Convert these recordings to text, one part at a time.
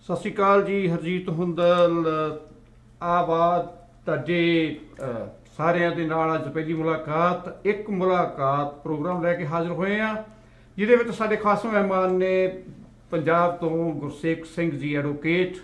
ਸਤਿ ਸ਼੍ਰੀ ਅਕਾਲ ਜੀ। ਹਰਜੀਤ ਹੁੰਦਲ ਆਬਾਦ ਤੁਹਾਡੇ ਸਾਰਿਆਂ ਦੇ ਨਾਲ ਅੱਜ ਪਹਿਲੀ ਮੁਲਾਕਾਤ ਇੱਕ ਮੁਲਾਕਾਤ ਪ੍ਰੋਗਰਾਮ ਲੈ ਕੇ ਹਾਜ਼ਰ ਹੋਏ ਆ, ਜਿਹਦੇ ਵਿੱਚ ਸਾਡੇ ਖਾਸ ਮਹਿਮਾਨ ਨੇ ਪੰਜਾਬ ਤੋਂ ਗੁਰਸੇਵਕ ਸਿੰਘ ਜੀ ਐਡਵੋਕੇਟ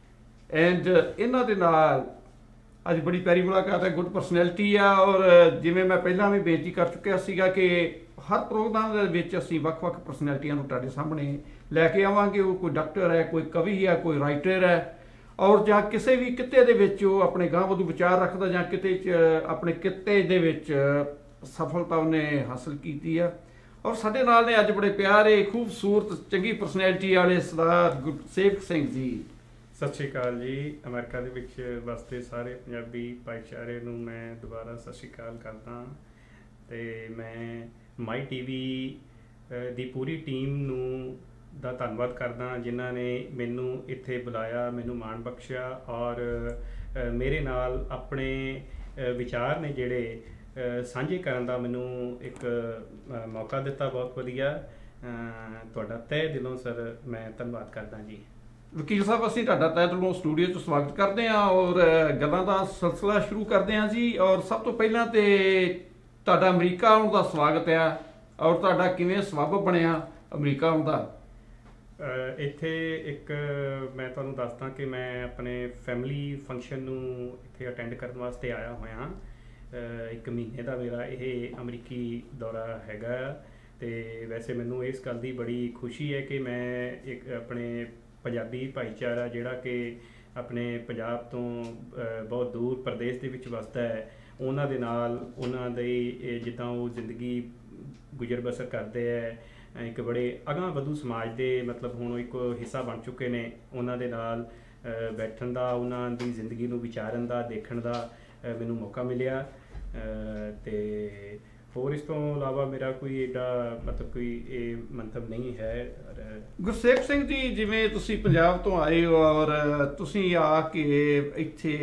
ਐਂਡ ਇਹਨਾਂ ਦੇ ਨਾਲ ਅੱਜ ਬੜੀ ਪਿਆਰੀ ਮੁਲਾਕਾਤ ਹੈ। ਗੁੱਡ ਪਰਸਨੈਲਿਟੀ ਆ, ਔਰ ਜਿਵੇਂ ਮੈਂ ਪਹਿਲਾਂ ਵੀ ਬੇਨਤੀ ਕਰ ਚੁੱਕਿਆ ਸੀਗਾ ਕਿ ਹਰ ਪ੍ਰੋਗਰਾਮ ਦੇ ਵਿੱਚ ਅਸੀਂ ਵੱਖ-ਵੱਖ ਪਰਸਨੈਲਿਟੀਆਂ ਨੂੰ ਤੁਹਾਡੇ ਸਾਹਮਣੇ ਲੈ ਕੇ ਆਵਾਂਗੇ। ਉਹ ਕੋਈ ਡਾਕਟਰ ਹੈ, ਕੋਈ ਕਵੀ ਹੈ, ਕੋਈ ਰਾਈਟਰ ਹੈ, ਔਰ ਜਾਂ ਕਿਸੇ ਵੀ ਕਿੱਤੇ ਦੇ ਵਿੱਚ ਉਹ ਆਪਣੇ ਗਾਂਹ ਵਧੂ ਵਿਚਾਰ ਰੱਖਦਾ ਜਾਂ ਕਿਤੇ 'ਚ ਆਪਣੇ ਕਿੱਤੇ ਦੇ ਵਿੱਚ ਸਫਲਤਾ ਉਹਨੇ ਹਾਸਲ ਕੀਤੀ ਆ। ਔਰ ਸਾਡੇ ਨਾਲ ਨੇ ਅੱਜ ਬੜੇ ਪਿਆਰੇ ਖੂਬਸੂਰਤ ਚੰਗੀ ਪਰਸਨੈਲਿਟੀ ਵਾਲੇ ਸਰਦਾਰ ਗੁਰਸੇਵਕ ਸਿੰਘ ਜੀ। ਸਤਿ ਸ਼੍ਰੀ ਅਕਾਲ ਜੀ। ਅਮਰੀਕਾ ਦੇ ਵਿੱਚ ਵਸਦੇ ਸਾਰੇ ਪੰਜਾਬੀ ਭਾਈਚਾਰੇ ਨੂੰ ਮੈਂ ਦੁਬਾਰਾ ਸਤਿ ਸ਼੍ਰੀ ਅਕਾਲ ਕਰਦਾ ਅਤੇ ਮੈਂ ਮਾਈ ਟੀਵੀ ਦੀ ਪੂਰੀ ਟੀਮ ਨੂੰ ਦਾ ਧੰਨਵਾਦ ਕਰਦਾ ਜਿਨ੍ਹਾਂ ਨੇ ਮੈਨੂੰ ਇੱਥੇ ਬੁਲਾਇਆ, ਮੈਨੂੰ ਮਾਣ ਬਖਸ਼ਿਆ ਔਰ ਮੇਰੇ ਨਾਲ ਆਪਣੇ ਵਿਚਾਰ ਨੇ ਜਿਹੜੇ ਸਾਂਝੇ ਕਰਨ ਦਾ ਮੈਨੂੰ ਇੱਕ ਮੌਕਾ ਦਿੱਤਾ। ਬਹੁਤ ਵਧੀਆ, ਤੁਹਾਡਾ ਤਹਿ ਦਿਲੋਂ ਸਰ ਮੈਂ ਧੰਨਵਾਦ ਕਰਦਾ ਜੀ। ਵਕੀਲ ਸਾਹਿਬ, ਅਸੀਂ ਤੁਹਾਡਾ ਤਹਿ ਦਿਲੋਂ ਸਟੂਡੀਓ 'ਚ ਸਵਾਗਤ ਕਰਦੇ ਹਾਂ ਔਰ ਗੱਲਾਂ ਦਾ ਸਿਲਸਿਲਾ ਸ਼ੁਰੂ ਕਰਦੇ ਹਾਂ ਜੀ। ਔਰ ਸਭ ਤੋਂ ਪਹਿਲਾਂ ਤੇ ਤੁਹਾਡਾ ਅਮਰੀਕਾ ਆਉਣ ਦਾ ਸਵਾਗਤ ਆ, ਔਰ ਤੁਹਾਡਾ ਕਿਵੇਂ ਸਬੱਬ ਬਣਿਆ ਅਮਰੀਕਾ ਆਉਣ ਦਾ? ਇੱਥੇ ਇੱਕ ਮੈਂ ਤੁਹਾਨੂੰ ਦੱਸਦਾ ਕਿ ਮੈਂ ਆਪਣੇ ਫੈਮਿਲੀ ਫੰਕਸ਼ਨ ਨੂੰ ਇੱਥੇ ਅਟੈਂਡ ਕਰਨ ਵਾਸਤੇ ਆਇਆ ਹੋਇਆ। ਇੱਕ ਮਹੀਨੇ ਦਾ ਮੇਰਾ ਇਹ ਅਮਰੀਕੀ ਦੌਰਾ ਹੈਗਾ ਅਤੇ ਵੈਸੇ ਮੈਨੂੰ ਇਸ ਗੱਲ ਦੀ ਬੜੀ ਖੁਸ਼ੀ ਹੈ ਕਿ ਮੈਂ ਇੱਕ ਆਪਣੇ ਪੰਜਾਬੀ ਭਾਈਚਾਰਾ ਜਿਹੜਾ ਕਿ ਆਪਣੇ ਪੰਜਾਬ ਤੋਂ ਬਹੁਤ ਦੂਰ ਪ੍ਰਦੇਸ਼ ਦੇ ਵਿੱਚ ਵਸਦਾ ਹੈ, ਉਹਨਾਂ ਦੇ ਨਾਲ ਉਹਨਾਂ ਦੇ ਜਿੱਦਾਂ ਉਹ ਜ਼ਿੰਦਗੀ ਗੁਜ਼ਰ ਬਸਰ ਕਰਦੇ ਹੈ, ਇੱਕ ਬੜੇ ਅਗਾਂਹ ਵਧੂ ਸਮਾਜ ਦੇ ਮਤਲਬ ਹੁਣ ਇੱਕ ਹਿੱਸਾ ਬਣ ਚੁੱਕੇ ਨੇ। ਉਹਨਾਂ ਦੇ ਨਾਲ ਬੈਠਣ ਦਾ, ਉਹਨਾਂ ਦੀ ਜ਼ਿੰਦਗੀ ਨੂੰ ਵਿਚਾਰਨ ਦਾ, ਦੇਖਣ ਦਾ ਮੈਨੂੰ ਮੌਕਾ ਮਿਲਿਆ ਅਤੇ ਹੋਰ ਇਸ ਤੋਂ ਇਲਾਵਾ ਮੇਰਾ ਕੋਈ ਏਡਾ ਮਤਲਬ ਕੋਈ ਇਹ ਮੰਤਵ ਨਹੀਂ ਹੈ। ਗੁਰਸੇਵਕ ਸਿੰਘ ਜੀ, ਜਿਵੇਂ ਤੁਸੀਂ ਪੰਜਾਬ ਤੋਂ ਆਏ ਹੋ ਔਰ ਤੁਸੀਂ ਆ ਕੇ ਇੱਥੇ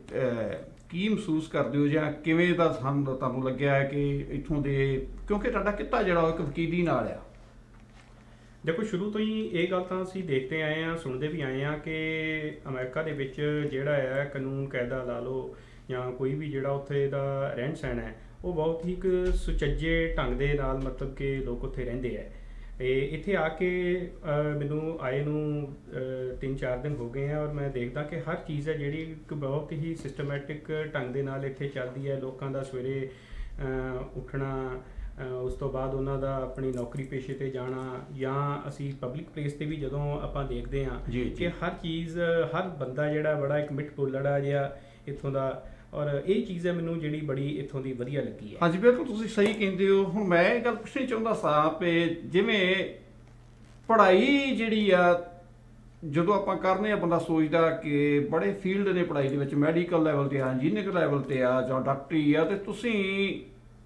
ਕੀ ਮਹਿਸੂਸ ਕਰਦੇ ਹੋ ਜਾਂ ਕਿਵੇਂ ਦਾ ਤੁਹਾਨੂੰ ਲੱਗਿਆ ਕਿ ਇੱਥੋਂ ਦੇ, ਕਿਉਂਕਿ ਤੁਹਾਡਾ ਕਿੱਤਾ ਜਿਹੜਾ ਉਹ ਇੱਕ ਵਕੀਲੀ ਨਾਲ ਆ? ਦੇਖੋ, ਸ਼ੁਰੂ ਤੋਂ ਹੀ ਇਹ ਗੱਲ ਤਾਂ ਅਸੀਂ ਦੇਖਦੇ ਆਏ ਹਾਂ, ਸੁਣਦੇ ਵੀ ਆਏ ਹਾਂ ਕਿ ਅਮਰੀਕਾ ਦੇ ਵਿੱਚ ਜਿਹੜਾ ਹੈ ਕਾਨੂੰਨ ਕਾਇਦਾ ਲਾ ਲਓ ਜਾਂ ਕੋਈ ਵੀ ਜਿਹੜਾ ਉੱਥੇ ਦਾ ਰਹਿਣ ਸਹਿਣ ਹੈ ਉਹ ਬਹੁਤ ਹੀ ਇੱਕ ਸੁਚੱਜੇ ਢੰਗ ਦੇ ਨਾਲ ਮਤਲਬ ਕਿ ਲੋਕ ਉੱਥੇ ਰਹਿੰਦੇ ਹੈ। ਅਤੇ ਇੱਥੇ ਆ ਕੇ ਮੈਨੂੰ ਆਏ ਨੂੰ 3-4 ਦਿਨ ਹੋ ਗਏ ਆ ਔਰ ਮੈਂ ਦੇਖਦਾ ਕਿ ਹਰ ਚੀਜ਼ ਹੈ ਜਿਹੜੀ ਇੱਕ ਬਹੁਤ ਹੀ ਸਿਸਟਮੈਟਿਕ ਢੰਗ ਦੇ ਨਾਲ ਇੱਥੇ ਚੱਲਦੀ ਹੈ। ਲੋਕਾਂ ਦਾ ਸਵੇਰੇ ਉੱਠਣਾ, ਉਸ ਤੋਂ ਬਾਅਦ ਉਹਨਾਂ ਦਾ ਆਪਣੀ ਨੌਕਰੀ ਪੇਸ਼ੇ 'ਤੇ ਜਾਣਾ, ਜਾਂ ਅਸੀਂ ਪਬਲਿਕ ਪਲੇਸ 'ਤੇ ਵੀ ਜਦੋਂ ਆਪਾਂ ਦੇਖਦੇ ਹਾਂ ਕਿ ਹਰ ਚੀਜ਼, ਹਰ ਬੰਦਾ ਜਿਹੜਾ ਬੜਾ ਇੱਕ ਮਿੱਠ ਬੋਲੜਾ ਜਿਹਾ ਇੱਥੋਂ ਦਾ, ਔਰ ਇਹ ਚੀਜ਼ ਹੈ ਮੈਨੂੰ ਜਿਹੜੀ ਬੜੀ ਇੱਥੋਂ ਦੀ ਵਧੀਆ ਲੱਗੀ ਹੈ। ਹਾਂਜੀ, ਬਿਲਕੁਲ ਤੁਸੀਂ ਸਹੀ ਕਹਿੰਦੇ ਹੋ। ਹੁਣ ਮੈਂ ਇਹ ਗੱਲ ਪੁੱਛਣੀ ਚਾਹੁੰਦਾ ਸਾਂ ਕਿ ਜਿਵੇਂ ਪੜ੍ਹਾਈ ਜਿਹੜੀ ਆ ਜਦੋਂ ਆਪਾਂ ਕਰਨੇ ਆ, ਬੰਦਾ ਸੋਚਦਾ ਕਿ ਬੜੇ ਫੀਲਡ ਨੇ ਪੜ੍ਹਾਈ ਦੇ ਵਿੱਚ, ਮੈਡੀਕਲ ਲੈਵਲ 'ਤੇ ਆ, ਇੰਜੀਨੀਅਰਿੰਗ ਲੈਵਲ 'ਤੇ ਆ ਜਾਂ ਡਾਕਟਰੀ ਆ, ਅਤੇ ਤੁਸੀਂ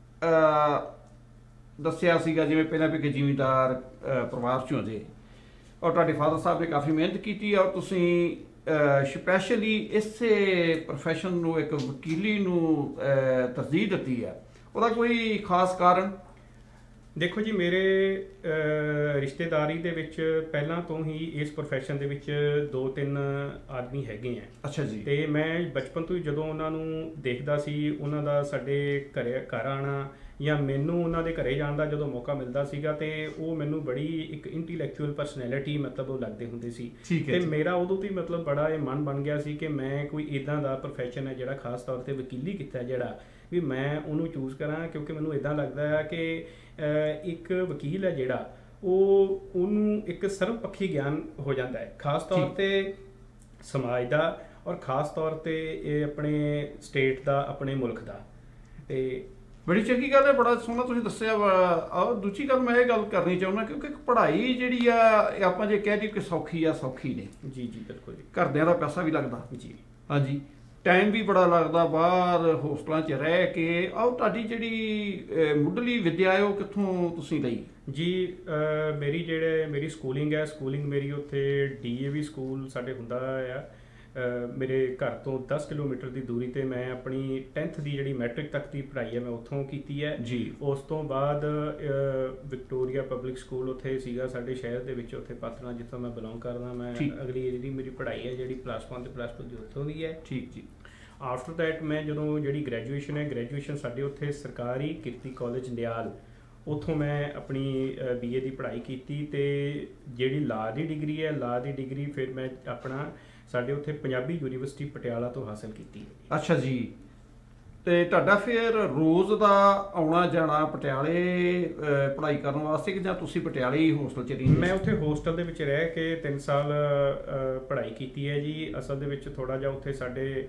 ਦੱਸਿਆ ਸੀਗਾ ਜਿਵੇਂ ਪਹਿਲਾਂ ਵੀ ਕਿ ਜ਼ਿਮੀਂਦਾਰ ਪਰਿਵਾਰ 'ਚੋਂ ਜੇ, ਔਰ ਤੁਹਾਡੇ ਫਾਦਰ ਸਾਹਿਬ ਨੇ ਕਾਫੀ ਮਿਹਨਤ ਕੀਤੀ ਔਰ ਤੁਸੀਂ ਸਪੈਸ਼ਲੀ ਇਸੇ ਪ੍ਰੋਫੈਸ਼ਨ ਨੂੰ, ਇੱਕ ਵਕੀਲੀ ਨੂੰ ਤਰਜੀਹ ਦਿੱਤੀ ਆ। ਉਹਦਾ ਕੋਈ ਖਾਸ ਕਾਰਨ? ਦੇਖੋ ਜੀ, ਮੇਰੇ ਰਿਸ਼ਤੇਦਾਰੀ ਦੇ ਵਿੱਚ ਪਹਿਲਾਂ ਤੋਂ ਹੀ ਇਸ ਪ੍ਰੋਫੈਸ਼ਨ ਦੇ ਵਿੱਚ 2-3 ਆਦਮੀ ਹੈਗੇ ਆ। ਅੱਛਾ ਜੀ। ਅਤੇ ਮੈਂ ਬਚਪਨ ਤੋਂ ਹੀ ਜਦੋਂ ਉਹਨਾਂ ਨੂੰ ਦੇਖਦਾ ਸੀ, ਉਹਨਾਂ ਦਾ ਸਾਡੇ ਘਰ ਆਉਣਾ ਜਾਂ ਮੈਨੂੰ ਉਹਨਾਂ ਦੇ ਘਰੇ ਜਾਣ ਦਾ ਜਦੋਂ ਮੌਕਾ ਮਿਲਦਾ ਸੀਗਾ, ਅਤੇ ਉਹ ਮੈਨੂੰ ਬੜੀ ਇੱਕ ਇੰਟੈਲੈਕਚੁਅਲ ਪਰਸਨੈਲਿਟੀ ਮਤਲਬ ਉਹ ਲੱਗਦੇ ਹੁੰਦੇ ਸੀ। ਅਤੇ ਮੇਰਾ ਉਦੋਂ ਤੋਂ ਹੀ ਮਤਲਬ ਬੜਾ ਇਹ ਮਨ ਬਣ ਗਿਆ ਸੀ ਕਿ ਮੈਂ ਕੋਈ ਇੱਦਾਂ ਦਾ ਪ੍ਰੋਫੈਸ਼ਨ ਹੈ ਜਿਹੜਾ ਖਾਸ ਤੌਰ 'ਤੇ ਵਕੀਲੀ ਕੀਤਾ ਜਿਹੜਾ ਵੀ ਮੈਂ ਉਹਨੂੰ ਚੂਜ਼ ਕਰਾਂ, ਕਿਉਂਕਿ ਮੈਨੂੰ ਇੱਦਾਂ ਲੱਗਦਾ ਹੈ ਕਿ ਇੱਕ ਵਕੀਲ ਹੈ ਜਿਹੜਾ ਉਹਨੂੰ ਇੱਕ ਸਰਵਪੱਖੀ ਗਿਆਨ ਹੋ ਜਾਂਦਾ ਹੈ, ਖਾਸ ਤੌਰ 'ਤੇ ਸਮਾਜ ਦਾ ਔਰ ਖਾਸ ਤੌਰ 'ਤੇ ਇਹ ਆਪਣੇ ਸਟੇਟ ਦਾ, ਆਪਣੇ ਮੁਲਕ ਦਾ। ਅਤੇ ਬੜੀ ਚੰਗੀ ਗੱਲ ਹੈ, ਬੜਾ ਸੋਹਣਾ ਤੁਸੀਂ ਦੱਸਿਆ ਵਾ। ਔਰ ਦੂਜੀ ਗੱਲ ਮੈਂ ਇਹ ਗੱਲ ਕਰਨੀ ਚਾਹੁੰਦਾ ਕਿਉਂਕਿ ਪੜ੍ਹਾਈ ਜਿਹੜੀ ਆ ਆਪਾਂ ਜੇ ਕਹਿ ਦਈਏ ਕਿ ਸੌਖੀ ਆ, ਸੌਖੀ ਨੇ ਜੀ ਬਿਲਕੁਲ ਜੀ। ਘਰਦਿਆਂ ਦਾ ਪੈਸਾ ਵੀ ਲੱਗਦਾ ਜੀ, ਹਾਂਜੀ, ਟਾਈਮ ਵੀ ਬੜਾ ਲੱਗਦਾ ਬਾਹਰ ਹੋਸਟਲਾਂ 'ਚ ਰਹਿ ਕੇ। ਆਹ ਤੁਹਾਡੀ ਜਿਹੜੀ ਮੁੱਢਲੀ ਵਿੱਦਿਆ ਹੈ ਉਹ ਕਿੱਥੋਂ ਤੁਸੀਂ ਲਈ? ਜੀ, ਮੇਰੀ ਸਕੂਲਿੰਗ ਹੈ, ਸਕੂਲਿੰਗ ਮੇਰੀ ਉੱਥੇ DAV ਸਕੂਲ ਸਾਡੇ ਹੁੰਦਾ ਆ ਮੇਰੇ ਘਰ ਤੋਂ 10 ਕਿਲੋਮੀਟਰ ਦੀ ਦੂਰੀ ਤੇ ਮੈਂ ਆਪਣੀ 10th ਦੀ ਜਿਹੜੀ ਮੈਟ੍ਰਿਕ ਤੱਕ ਦੀ ਪੜ੍ਹਾਈ ਹੈ ਮੈਂ ਉੱਥੋਂ ਕੀਤੀ ਹੈ ਜੀ। ਉਸ ਤੋਂ ਬਾਅਦ ਵਿਕਟੋਰੀਆ ਪਬਲਿਕ ਸਕੂਲ ਉੱਥੇ ਸੀਗਾ ਸਾਡੇ ਸ਼ਹਿਰ ਦੇ ਵਿੱਚ, ਉੱਥੇ ਪਾਤਨਾ ਜਿੱਥੋਂ ਮੈਂ ਬਿਲੋਂਗ ਕਰਦਾ। ਮੈਂ ਅਗਲੀ ਜਿਹੜੀ ਮੇਰੀ ਪੜ੍ਹਾਈ ਹੈ ਜਿਹੜੀ +1 ਤੇ +2 ਦੀ ਉੱਥੋਂ ਦੀ ਹੈ। ਠੀਕ ਜੀ। ਆਫਟਰ ਦੈਟ ਮੈਂ ਜਦੋਂ ਜਿਹੜੀ ਗ੍ਰੈਜੂਏਸ਼ਨ ਸਾਡੇ ਉੱਥੇ ਸਰਕਾਰੀ ਕਿਰਤੀ ਕਾਲਜ ਨਿਆਲ, ਉੱਥੋਂ ਮੈਂ ਆਪਣੀ BA ਦੀ ਪੜ੍ਹਾਈ ਕੀਤੀ। ਤੇ ਜਿਹੜੀ ਲਾਅ ਦੀ ਡਿਗਰੀ ਹੈ, ਲਾਅ ਦੀ ਡਿਗਰੀ ਫਿਰ ਮੈਂ ਆਪਣਾ ਸਾਡੇ ਉੱਥੇ ਪੰਜਾਬੀ ਯੂਨੀਵਰਸਿਟੀ ਪਟਿਆਲਾ ਤੋਂ ਹਾਸਲ ਕੀਤੀ। ਅੱਛਾ ਜੀ। ਤੇ ਤੁਹਾਡਾ ਫਿਰ ਰੋਜ਼ ਦਾ ਆਉਣਾ ਜਾਣਾ ਪਟਿਆਲੇ ਪੜ੍ਹਾਈ ਕਰਨ ਵਾਸਤੇ, ਕਿ ਜਾਂ ਤੁਸੀਂ ਪਟਿਆਲੇ ਹੀ ਹੋਸਟਲ 'ਚ ਰਹਿੰਦੇ? ਮੈਂ ਉੱਥੇ ਹੋਸਟਲ ਦੇ ਵਿੱਚ ਰਹਿ ਕੇ 3 ਸਾਲ ਪੜ੍ਹਾਈ ਕੀਤੀ ਹੈ ਜੀ। ਅਸਲ ਦੇ ਵਿੱਚ ਥੋੜ੍ਹਾ ਜਿਹਾ ਉੱਥੇ ਸਾਡੇ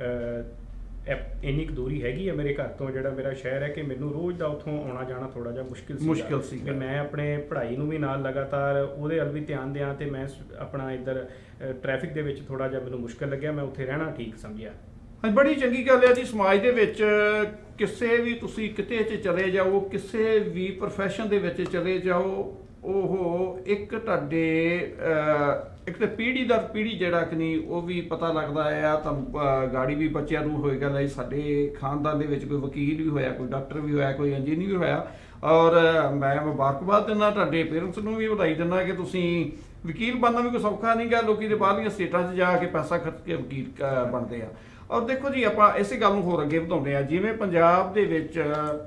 ਇੰਨੀ ਕੁ ਦੂਰੀ ਹੈਗੀ ਹੈ ਮੇਰੇ ਘਰ ਤੋਂ, ਜਿਹੜਾ ਮੇਰਾ ਸ਼ਹਿਰ ਹੈ, ਕਿ ਮੈਨੂੰ ਰੋਜ਼ ਦਾ ਉੱਥੋਂ ਆਉਣਾ ਜਾਣਾ ਥੋੜ੍ਹਾ ਜਿਹਾ ਮੁਸ਼ਕਿਲ ਸੀ। ਮੈਂ ਆਪਣੇ ਪੜ੍ਹਾਈ ਨੂੰ ਵੀ ਨਾਲ ਲਗਾਤਾਰ ਉਹਦੇ ਵੱਲ ਵੀ ਧਿਆਨ ਦਿਆਂ, ਤੇ ਮੈਂ ਆਪਣਾ ਇੱਧਰ ਟ੍ਰੈਫਿਕ ਦੇ ਵਿੱਚ ਥੋੜ੍ਹਾ ਜਿਹਾ ਮੈਨੂੰ ਮੁਸ਼ਕਿਲ ਲੱਗਿਆ, ਮੈਂ ਉੱਥੇ ਰਹਿਣਾ ਠੀਕ ਸਮਝਿਆ। ਹਾਂ, ਬੜੀ ਚੰਗੀ ਗੱਲ ਹੈ ਜੀ। ਸਮਾਜ ਦੇ ਵਿੱਚ ਕਿਸੇ ਵੀ ਤੁਸੀਂ ਕਿਤੇ 'ਚ ਚਲੇ ਜਾਓ, ਕਿਸੇ ਵੀ ਪ੍ਰੋਫੈਸ਼ਨ ਦੇ ਵਿੱਚ ਚਲੇ ਜਾਓ, ਉਹ ਇੱਕ ਤੁਹਾਡੇ ਇੱਕ ਤਾਂ ਪੀੜ੍ਹੀ ਦਰ ਪੀੜ੍ਹੀ ਜਿਹੜਾ ਕਿ ਨਹੀਂ ਉਹ ਵੀ ਪਤਾ ਲੱਗਦਾ ਆ ਤੁਹਾਨੂੰ। ਗਾੜੀ ਵੀ ਬੱਚਿਆਂ ਨੂੰ ਹੋਏਗਾ ਨਹੀਂ ਸਾਡੇ ਖਾਨਦਾਨ ਦੇ ਵਿੱਚ ਕੋਈ ਵਕੀਲ ਵੀ ਹੋਇਆ, ਕੋਈ ਡਾਕਟਰ ਵੀ ਹੋਇਆ, ਕੋਈ ਇੰਜੀਨੀਅਰ ਵੀ ਹੋਇਆ। ਔਰ ਮੈਂ ਮੁਬਾਰਕਬਾਦ ਦਿੰਦਾ ਤੁਹਾਡੇ ਪੇਰੈਂਟਸ ਨੂੰ ਵੀ, ਵਧਾਈ ਦਿੰਦਾ ਕਿ ਤੁਸੀਂ ਵਕੀਲ ਬਣਨਾ ਵੀ ਕੋਈ ਸੌਖਾ ਨਹੀਂ ਗਾ। ਲੋਕੀ ਦੇ ਬਾਹਰਲੀਆਂ ਸਟੇਟਾਂ 'ਚ ਜਾ ਕੇ ਪੈਸਾ ਖਰਚ ਕੇ ਵਕੀਲ ਬਣਦੇ ਆ। ਔਰ ਦੇਖੋ ਜੀ, ਆਪਾਂ ਇਸੇ ਗੱਲ ਨੂੰ ਹੋਰ ਅੱਗੇ ਵਧਾਉਂਦੇ ਆ। ਜਿਵੇਂ ਪੰਜਾਬ ਦੇ ਵਿੱਚ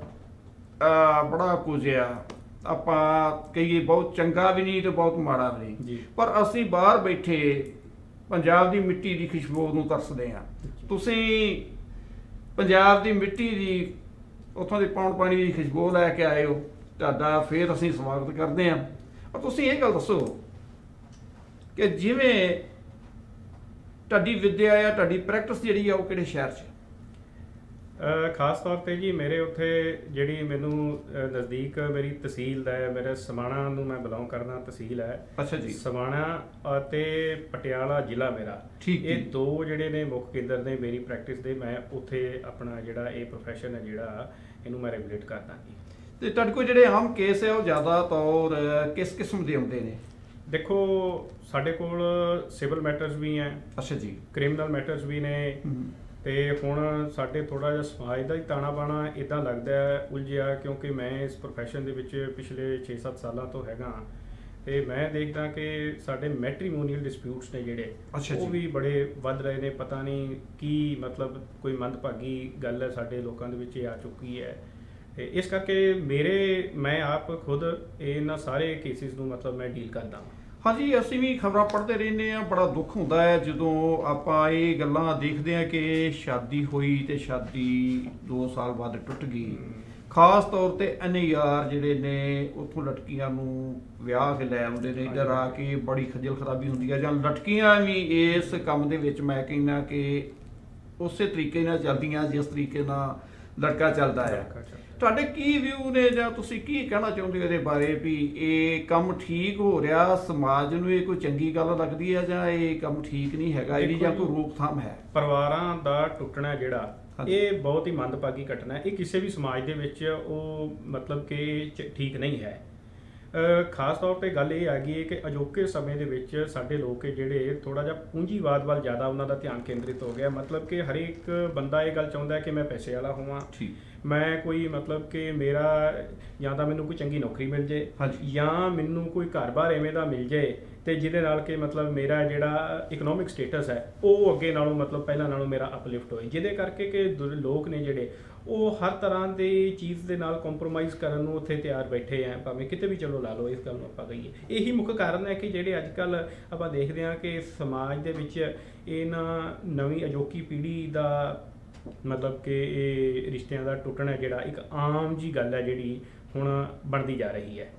ਬੜਾ ਕੁਝ ਆ, ਆਪਾਂ ਕਹੀਏ ਬਹੁਤ ਚੰਗਾ ਵੀ ਨਹੀਂ ਤੇ ਬਹੁਤ ਮਾੜਾ ਵੀ ਨਹੀਂ, ਪਰ ਅਸੀਂ ਬਾਹਰ ਬੈਠੇ ਪੰਜਾਬ ਦੀ ਮਿੱਟੀ ਦੀ ਖੁਸ਼ਬੂ ਨੂੰ ਤਰਸਦੇ ਹਾਂ। ਤੁਸੀਂ ਪੰਜਾਬ ਦੀ ਮਿੱਟੀ ਦੀ ਉੱਥੋਂ ਦੇ ਪੌਣ ਪਾਣੀ ਦੀ ਖੁਸ਼ਬੂ ਲੈ ਕੇ ਆਏ ਹੋ, ਤੁਹਾਡਾ ਫਿਰ ਅਸੀਂ ਸਵਾਗਤ ਕਰਦੇ ਹਾਂ। ਔਰ ਤੁਸੀਂ ਇਹ ਗੱਲ ਦੱਸੋ ਕਿ ਜਿਵੇਂ ਤੁਹਾਡੀ ਵਿੱਦਿਆ ਆ, ਤੁਹਾਡੀ ਪ੍ਰੈਕਟਿਸ ਜਿਹੜੀ ਆ, ਉਹ ਕਿਹੜੇ ਸ਼ਹਿਰ 'ਚ? ਖਾਸ ਤੌਰ 'ਤੇ ਜੀ ਮੇਰੇ ਉੱਥੇ ਜਿਹੜੀ ਮੈਨੂੰ ਨਜ਼ਦੀਕ ਮੇਰੀ ਤਹਿਸੀਲ ਦਾ ਹੈ, ਮੇਰੇ ਸਮਾਣਾ ਨੂੰ ਮੈਂ ਬਿਲੋਂਗ ਕਰਦਾ, ਤਹਿਸੀਲ ਹੈ। ਅੱਛਾ ਜੀ। ਸਮਾਣਾ ਅਤੇ ਪਟਿਆਲਾ ਜ਼ਿਲ੍ਹਾ ਮੇਰਾ, ਇਹ ਦੋ ਜਿਹੜੇ ਨੇ ਮੁੱਖ ਕੇਂਦਰ ਨੇ ਮੇਰੀ ਪ੍ਰੈਕਟਿਸ ਦੇ। ਮੈਂ ਉੱਥੇ ਆਪਣਾ ਜਿਹੜਾ ਇਹ ਪ੍ਰੋਫੈਸ਼ਨ ਹੈ ਜਿਹੜਾ ਇਹਨੂੰ ਮੈਂ ਰੈਗੂਲੇਟ ਕਰਦਾ ਜੀ। ਤੇ ਤੁਹਾਡੇ ਕੋਲ ਜਿਹੜੇ ਆਮ ਕੇਸ ਹੈ ਉਹ ਜ਼ਿਆਦਾ ਤੌਰ ਕਿਸ ਕਿਸਮ ਦੇ ਆਉਂਦੇ ਨੇ? ਦੇਖੋ ਸਾਡੇ ਕੋਲ ਸਿਵਲ ਮੈਟਰਸ ਵੀ ਹੈ। ਅੱਛਾ ਜੀ। ਕ੍ਰਿਮੀਨਲ ਮੈਟਰਸ ਵੀ ਨੇ। ਤੇ ਹੁਣ ਸਾਡੇ ਥੋੜ੍ਹਾ ਜਿਹਾ ਸਮਾਜ ਦਾ ਹੀ ਤਾਣਾ ਬਾਣਾ ਇੱਦਾਂ ਲੱਗਦਾ ਉਲਝਿਆ, ਕਿਉਂਕਿ ਮੈਂ ਇਸ ਪ੍ਰੋਫੈਸ਼ਨ ਦੇ ਵਿੱਚ ਪਿਛਲੇ 6-7 ਸਾਲਾਂ ਤੋਂ ਹੈਗਾ। ਤੇ ਮੈਂ ਦੇਖਦਾ ਕਿ ਸਾਡੇ ਮੈਟਰੀਮੋਨੀਅਲ ਡਿਸਪਿਊਟਸ ਨੇ ਜਿਹੜੇ, ਉਹ ਵੀ ਬੜੇ ਵੱਧ ਰਹੇ ਨੇ। ਪਤਾ ਨਹੀਂ ਕੀ ਮਤਲਬ ਕੋਈ ਮੰਦਭਾਗੀ ਗੱਲ ਹੈ ਸਾਡੇ ਲੋਕਾਂ ਦੇ ਵਿੱਚ ਇਹ ਆ ਚੁੱਕੀ ਹੈ। ਤੇ ਇਸ ਕਰਕੇ ਮੈਂ ਆਪ ਖੁਦ ਇਹਨਾਂ ਸਾਰੇ ਕੇਸਿਸ ਨੂੰ ਮਤਲਬ ਮੈਂ ਡੀਲ ਕਰਦਾ ਹਾਂ। ਹਾਂਜੀ, ਅਸੀਂ ਵੀ ਖਬਰਾਂ ਪੜ੍ਹਦੇ ਰਹਿੰਦੇ ਹਾਂ। ਬੜਾ ਦੁੱਖ ਹੁੰਦਾ ਹੈ ਜਦੋਂ ਆਪਾਂ ਇਹ ਗੱਲਾਂ ਦੇਖਦੇ ਹਾਂ ਕਿ ਸ਼ਾਦੀ ਹੋਈ ਤੇ ਸ਼ਾਦੀ 2 ਸਾਲ ਬਾਅਦ ਟੁੱਟ ਗਈ। ਖਾਸ ਤੌਰ ਤੇ NIR ਜਿਹੜੇ ਨੇ ਉੱਥੋਂ ਲਟਕੀਆਂ ਨੂੰ ਵਿਆਹ ਕੇ ਲੈ ਆਉਂਦੇ ਨੇ, ਇੱਧਰ ਆ ਕੇ ਬੜੀ ਖੱਜਲ ਖਰਾਬੀ ਹੁੰਦੀ ਹੈ। ਜਾਂ ਲਟਕੀਆਂ ਵੀ ਇਸ ਕੰਮ ਦੇ ਵਿੱਚ ਮੈਂ ਕਹਿੰਦਾ ਕਿ ਉਸੇ ਤਰੀਕੇ ਨਾਲ ਚੱਲਦੀਆਂ ਜਿਸ ਤਰੀਕੇ ਨਾਲ ਲੜਕਾ ਚੱਲਦਾ ਹੈ। ਤੁਹਾਡੇ ਕੀ ਵਿਊ ਨੇ, ਜਾਂ ਤੁਸੀਂ ਕੀ ਕਹਿਣਾ ਚਾਹੁੰਦੇ ਹੋ ਇਹਦੇ ਬਾਰੇ ਵੀ ਇਹ ਕੰਮ ਠੀਕ ਹੋ ਰਿਹਾ, ਸਮਾਜ ਨੂੰ ਇਹ ਕੋਈ ਚੰਗੀ ਗੱਲ ਲੱਗਦੀ ਹੈ, ਜਾਂ ਇਹ ਕੰਮ ਠੀਕ ਨਹੀਂ ਹੈਗਾ, ਇਹਦੀ ਜਾਂ ਕੋਈ ਰੋਕਥਾਮ ਹੈ? ਪਰਿਵਾਰਾਂ ਦਾ ਟੁੱਟਣਾ ਜਿਹੜਾ ਇਹ ਬਹੁਤ ਹੀ ਮੰਦਭਾਗੀ ਘਟਨਾ ਹੈ। ਇਹ ਕਿਸੇ ਵੀ ਸਮਾਜ ਦੇ ਵਿੱਚ ਉਹ ਮਤਲਬ ਕਿ ਠੀਕ ਨਹੀਂ ਹੈ। ਖਾਸ ਤੌਰ 'ਤੇ ਗੱਲ ਇਹ ਆ ਗਈ ਹੈ ਕਿ ਅਜੋਕੇ ਸਮੇਂ ਦੇ ਵਿੱਚ ਸਾਡੇ ਲੋਕ ਜਿਹੜੇ ਥੋੜ੍ਹਾ ਜਿਹਾ ਪੂੰਜੀਵਾਦ ਵੱਲ ਜ਼ਿਆਦਾ ਉਹਨਾਂ ਦਾ ਧਿਆਨ ਕੇਂਦਰਿਤ ਹੋ ਗਿਆ। ਮਤਲਬ ਕਿ ਹਰੇਕ ਬੰਦਾ ਇਹ ਗੱਲ ਚਾਹੁੰਦਾ ਕਿ ਮੈਂ ਪੈਸੇ ਵਾਲਾ ਹੋਵਾਂ, ਮੈਂ ਕੋਈ ਮਤਲਬ ਕਿ ਮੇਰਾ ਜਾਂ ਤਾਂ ਮੈਨੂੰ ਕੋਈ ਚੰਗੀ ਨੌਕਰੀ ਮਿਲ ਜੇ, ਜਾਂ ਮੈਨੂੰ ਕੋਈ ਘਰ-ਬਾਰ ਐਵੇਂ ਦਾ ਮਿਲ ਜੇ ਤੇ ਜਿਹਦੇ ਨਾਲ ਕਿ ਮਤਲਬ ਮੇਰਾ ਜਿਹੜਾ ਇਕਨੋਮਿਕ ਸਟੇਟਸ ਹੈ ਉਹ ਅੱਗੇ ਨਾਲੋਂ ਮਤਲਬ ਪਹਿਲਾਂ ਨਾਲੋਂ ਮੇਰਾ ਅਪਲਿਫਟ ਹੋਏ। ਜਿਹਦੇ ਕਰਕੇ ਕਿ ਲੋਕ ਨੇ ਜਿਹੜੇ ਉਹ ਹਰ ਤਰ੍ਹਾਂ ਦੀ ਚੀਜ਼ ਦੇ ਨਾਲ ਕੰਪਰੋਮਾਈਜ਼ ਕਰਨ ਨੂੰ ਉੱਥੇ ਤਿਆਰ ਬੈਠੇ ਆ, ਭਾਵੇਂ ਕਿਤੇ ਵੀ ਚਲੋ ਲਾ ਲਓ। ਇਸ ਗੱਲ ਨੂੰ ਆਪਾਂ ਕਹੀਏ ਇਹੀ ਮੁੱਖ ਕਾਰਨ ਹੈ ਕਿ ਜਿਹੜੇ ਅੱਜ ਕੱਲ੍ਹ ਆਪਾਂ ਦੇਖਦੇ ਹਾਂ ਕਿ ਸਮਾਜ ਦੇ ਵਿੱਚ ਇਹਨਾਂ ਨਵੀਂ ਅਜੋਕੀ ਪੀੜ੍ਹੀ ਦਾ ਮਤਲਬ ਕਿ ਇਹ ਰਿਸ਼ਤਿਆਂ ਦਾ ਟੁੱਟਣਾ ਜਿਹੜਾ ਇੱਕ ਆਮ ਜੀ ਗੱਲ ਹੈ ਜਿਹੜੀ ਹੁਣ ਬਣਦੀ ਜਾ ਰਹੀ ਹੈ।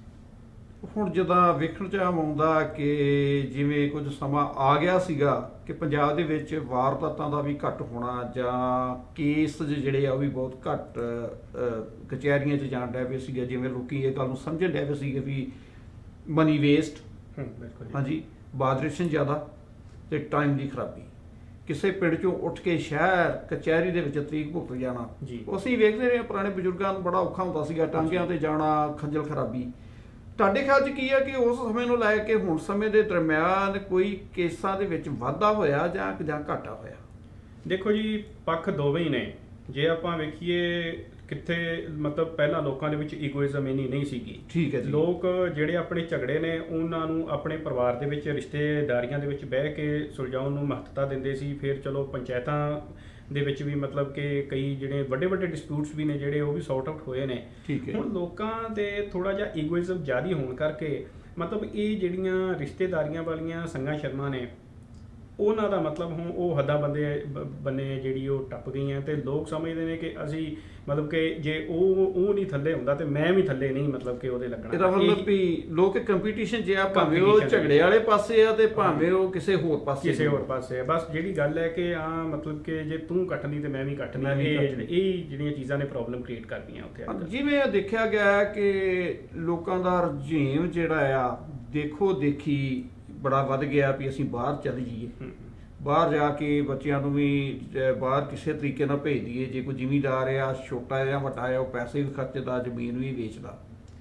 ਹੁਣ ਜਦੋਂ ਵੇਖਣ 'ਚ ਆਉਂਦਾ ਕਿ ਜਿਵੇਂ ਕੁਝ ਸਮਾਂ ਆ ਗਿਆ ਸੀਗਾ ਕਿ ਪੰਜਾਬ ਦੇ ਵਿੱਚ ਵਾਰਦਾਤਾਂ ਦਾ ਵੀ ਘੱਟ ਹੋਣਾ, ਜਾਂ ਕੇਸ ਜਿਹੜੇ ਆ ਉਹ ਵੀ ਬਹੁਤ ਘੱਟ ਕਚਹਿਰੀਆਂ 'ਚ ਜਾਣ ਡੈ ਪਏ ਸੀਗੇ। ਜਿਵੇਂ ਲੋਕੀ ਇਹ ਗੱਲ ਨੂੰ ਸਮਝਣ ਡੈ ਪਏ ਸੀਗੇ ਵੀ ਮਨੀ ਵੇਸਟ, ਹਾਂਜੀ, ਬਾਦਰੇਸ਼ਨ ਜ਼ਿਆਦਾ ਤੇ ਟਾਈਮ ਦੀ ਖਰਾਬੀ। ਕਿਸੇ ਪਿੰਡ 'ਚੋਂ ਉੱਠ ਕੇ ਸ਼ਹਿਰ ਕਚਹਿਰੀ ਦੇ ਵਿੱਚ ਤਰੀਕ ਭੁਗਤ ਜਾਣਾ, ਅਸੀਂ ਵੇਖਦੇ ਰਹੇ ਪੁਰਾਣੇ ਬਜ਼ੁਰਗਾਂ ਨੂੰ ਬੜਾ ਔਖਾ ਹੁੰਦਾ ਸੀਗਾ, ਟਾਂਗਿਆਂ ਤੇ ਜਾਣਾ, ਖੱਜਲ ਖਰਾਬੀ। ਤੁਹਾਡੇ ਖਿਆਲ 'ਚ ਕੀ ਹੈ ਕਿ ਉਸ ਸਮੇਂ ਨੂੰ ਲੈ ਕੇ ਹੁਣ ਸਮੇਂ ਦੇ ਦਰਮਿਆਨ ਕੋਈ ਕੇਸਾਂ ਦੇ ਵਿੱਚ ਵਾਧਾ ਹੋਇਆ ਜਾਂ ਘਾਟਾ ਹੋਇਆ? ਦੇਖੋ ਜੀ, ਪੱਖ ਦੋਵੇਂ ਹੀ ਨੇ। ਜੇ ਆਪਾਂ ਵੇਖੀਏ ਕਿੱਥੇ ਮਤਲਬ ਪਹਿਲਾਂ ਲੋਕਾਂ ਦੇ ਵਿੱਚ ਈਗੋਇਜ਼ਮ ਇੰਨੀ ਨਹੀਂ ਸੀਗੀ। ਠੀਕ ਹੈ ਜੀ। ਲੋਕ ਜਿਹੜੇ ਆਪਣੇ ਝਗੜੇ ਨੇ ਉਹਨਾਂ ਨੂੰ ਆਪਣੇ ਪਰਿਵਾਰ ਦੇ ਵਿੱਚ ਰਿਸ਼ਤੇਦਾਰੀਆਂ ਦੇ ਵਿੱਚ ਬਹਿ ਕੇ ਸੁਲਝਾਉਣ ਨੂੰ ਮਹੱਤਤਾ ਦਿੰਦੇ ਸੀ। ਫਿਰ ਚਲੋ ਪੰਚਾਇਤਾਂ ਦੇ ਵਿੱਚ ਵੀ ਮਤਲਬ ਕਿ ਕਈ ਜਿਹੜੇ ਵੱਡੇ ਵੱਡੇ ਡਿਸਪਿਊਟਸ ਵੀ ਨੇ ਜਿਹੜੇ ਉਹ ਵੀ ਸੌਰਟ ਆਊਟ ਹੋਏ ਨੇ। ਠੀਕ ਹੈ। ਹੁਣ ਲੋਕਾਂ ਦੇ ਥੋੜ੍ਹਾ ਜਿਹਾ ਈਗੋਇਜ਼ਮ ਜ਼ਿਆਦਾ ਹੋਣ ਕਰਕੇ ਮਤਲਬ ਇਹ ਜਿਹੜੀਆਂ ਰਿਸ਼ਤੇਦਾਰੀਆਂ ਵਾਲੀਆਂ ਸੰਗਾਂ ਸ਼ਰਮਾਂ ਨੇ ਉਹਨਾਂ ਦਾ ਮਤਲਬ ਹੁਣ ਉਹ ਹੱਦਾਂ ਬੰਨੇ ਜਿਹੜੀ ਉਹ ਟੱਪ ਗਈਆਂ ਅਤੇ ਲੋਕ ਸਮਝਦੇ ਨੇ ਕਿ ਅਸੀਂ ਮਤਲਬ ਕਿ ਜੇ ਉਹ ਨਹੀਂ ਥੱਲੇ ਹੁੰਦਾ ਤੇ ਮੈਂ ਵੀ ਥੱਲੇ ਨਹੀਂ ਮਤਲਬ ਕਿ ਉਹਦੇ ਲੱਗਣਾ। ਇਹਦਾ ਮਤਲਬ ਵੀ ਲੋਕ ਕੰਪੀਟੀਸ਼ਨ ਜੇ ਆ ਭਾਵੇਂ ਉਹ ਝਗੜੇ ਵਾਲੇ ਪਾਸੇ ਆ ਤੇ ਭਾਵੇਂ ਉਹ ਕਿਸੇ ਹੋਰ ਪਾਸੇ ਆ। ਬਸ ਜਿਹੜੀ ਗੱਲ ਹੈ ਕਿ ਮਤਲਬ ਕਿ ਜੇ ਤੂੰ ਕੱਟਣੀ ਤੇ ਮੈਂ ਵੀ ਕੱਟਣੀ, ਇਹ ਜਿਹੜੀਆਂ ਚੀਜ਼ਾਂ ਨੇ ਪ੍ਰੋਬਲਮ ਕ੍ਰੀਏਟ ਕਰਦੀਆਂ ਉੱਥੇ। ਜਿਵੇਂ ਦੇਖਿਆ ਗਿਆ ਕਿ ਲੋਕਾਂ ਦਾ ਰੁਝੇਵ ਜਿਹੜਾ ਆ ਦੇਖੋ ਦੇਖੀ ਬੜਾ ਵੱਧ ਗਿਆ ਵੀ ਅਸੀਂ ਬਾਹਰ ਚੱਲ ਜਾਈਏ, ਬਾਹਰ ਜਾ ਕੇ ਬੱਚਿਆਂ ਨੂੰ ਵੀ ਬਾਹਰ ਕਿਸੇ ਤਰੀਕੇ ਨਾਲ ਭੇਜ ਦਈਏ। ਜੇ ਕੋਈ ਜ਼ਿਮੀਂਦਾਰ ਆ ਛੋਟਾ ਜਾਂ ਵੱਡਾ ਆ ਉਹ ਪੈਸੇ ਵੀ ਖਰਚਦਾ, ਜ਼ਮੀਨ ਵੀ ਵੇਚਦਾ।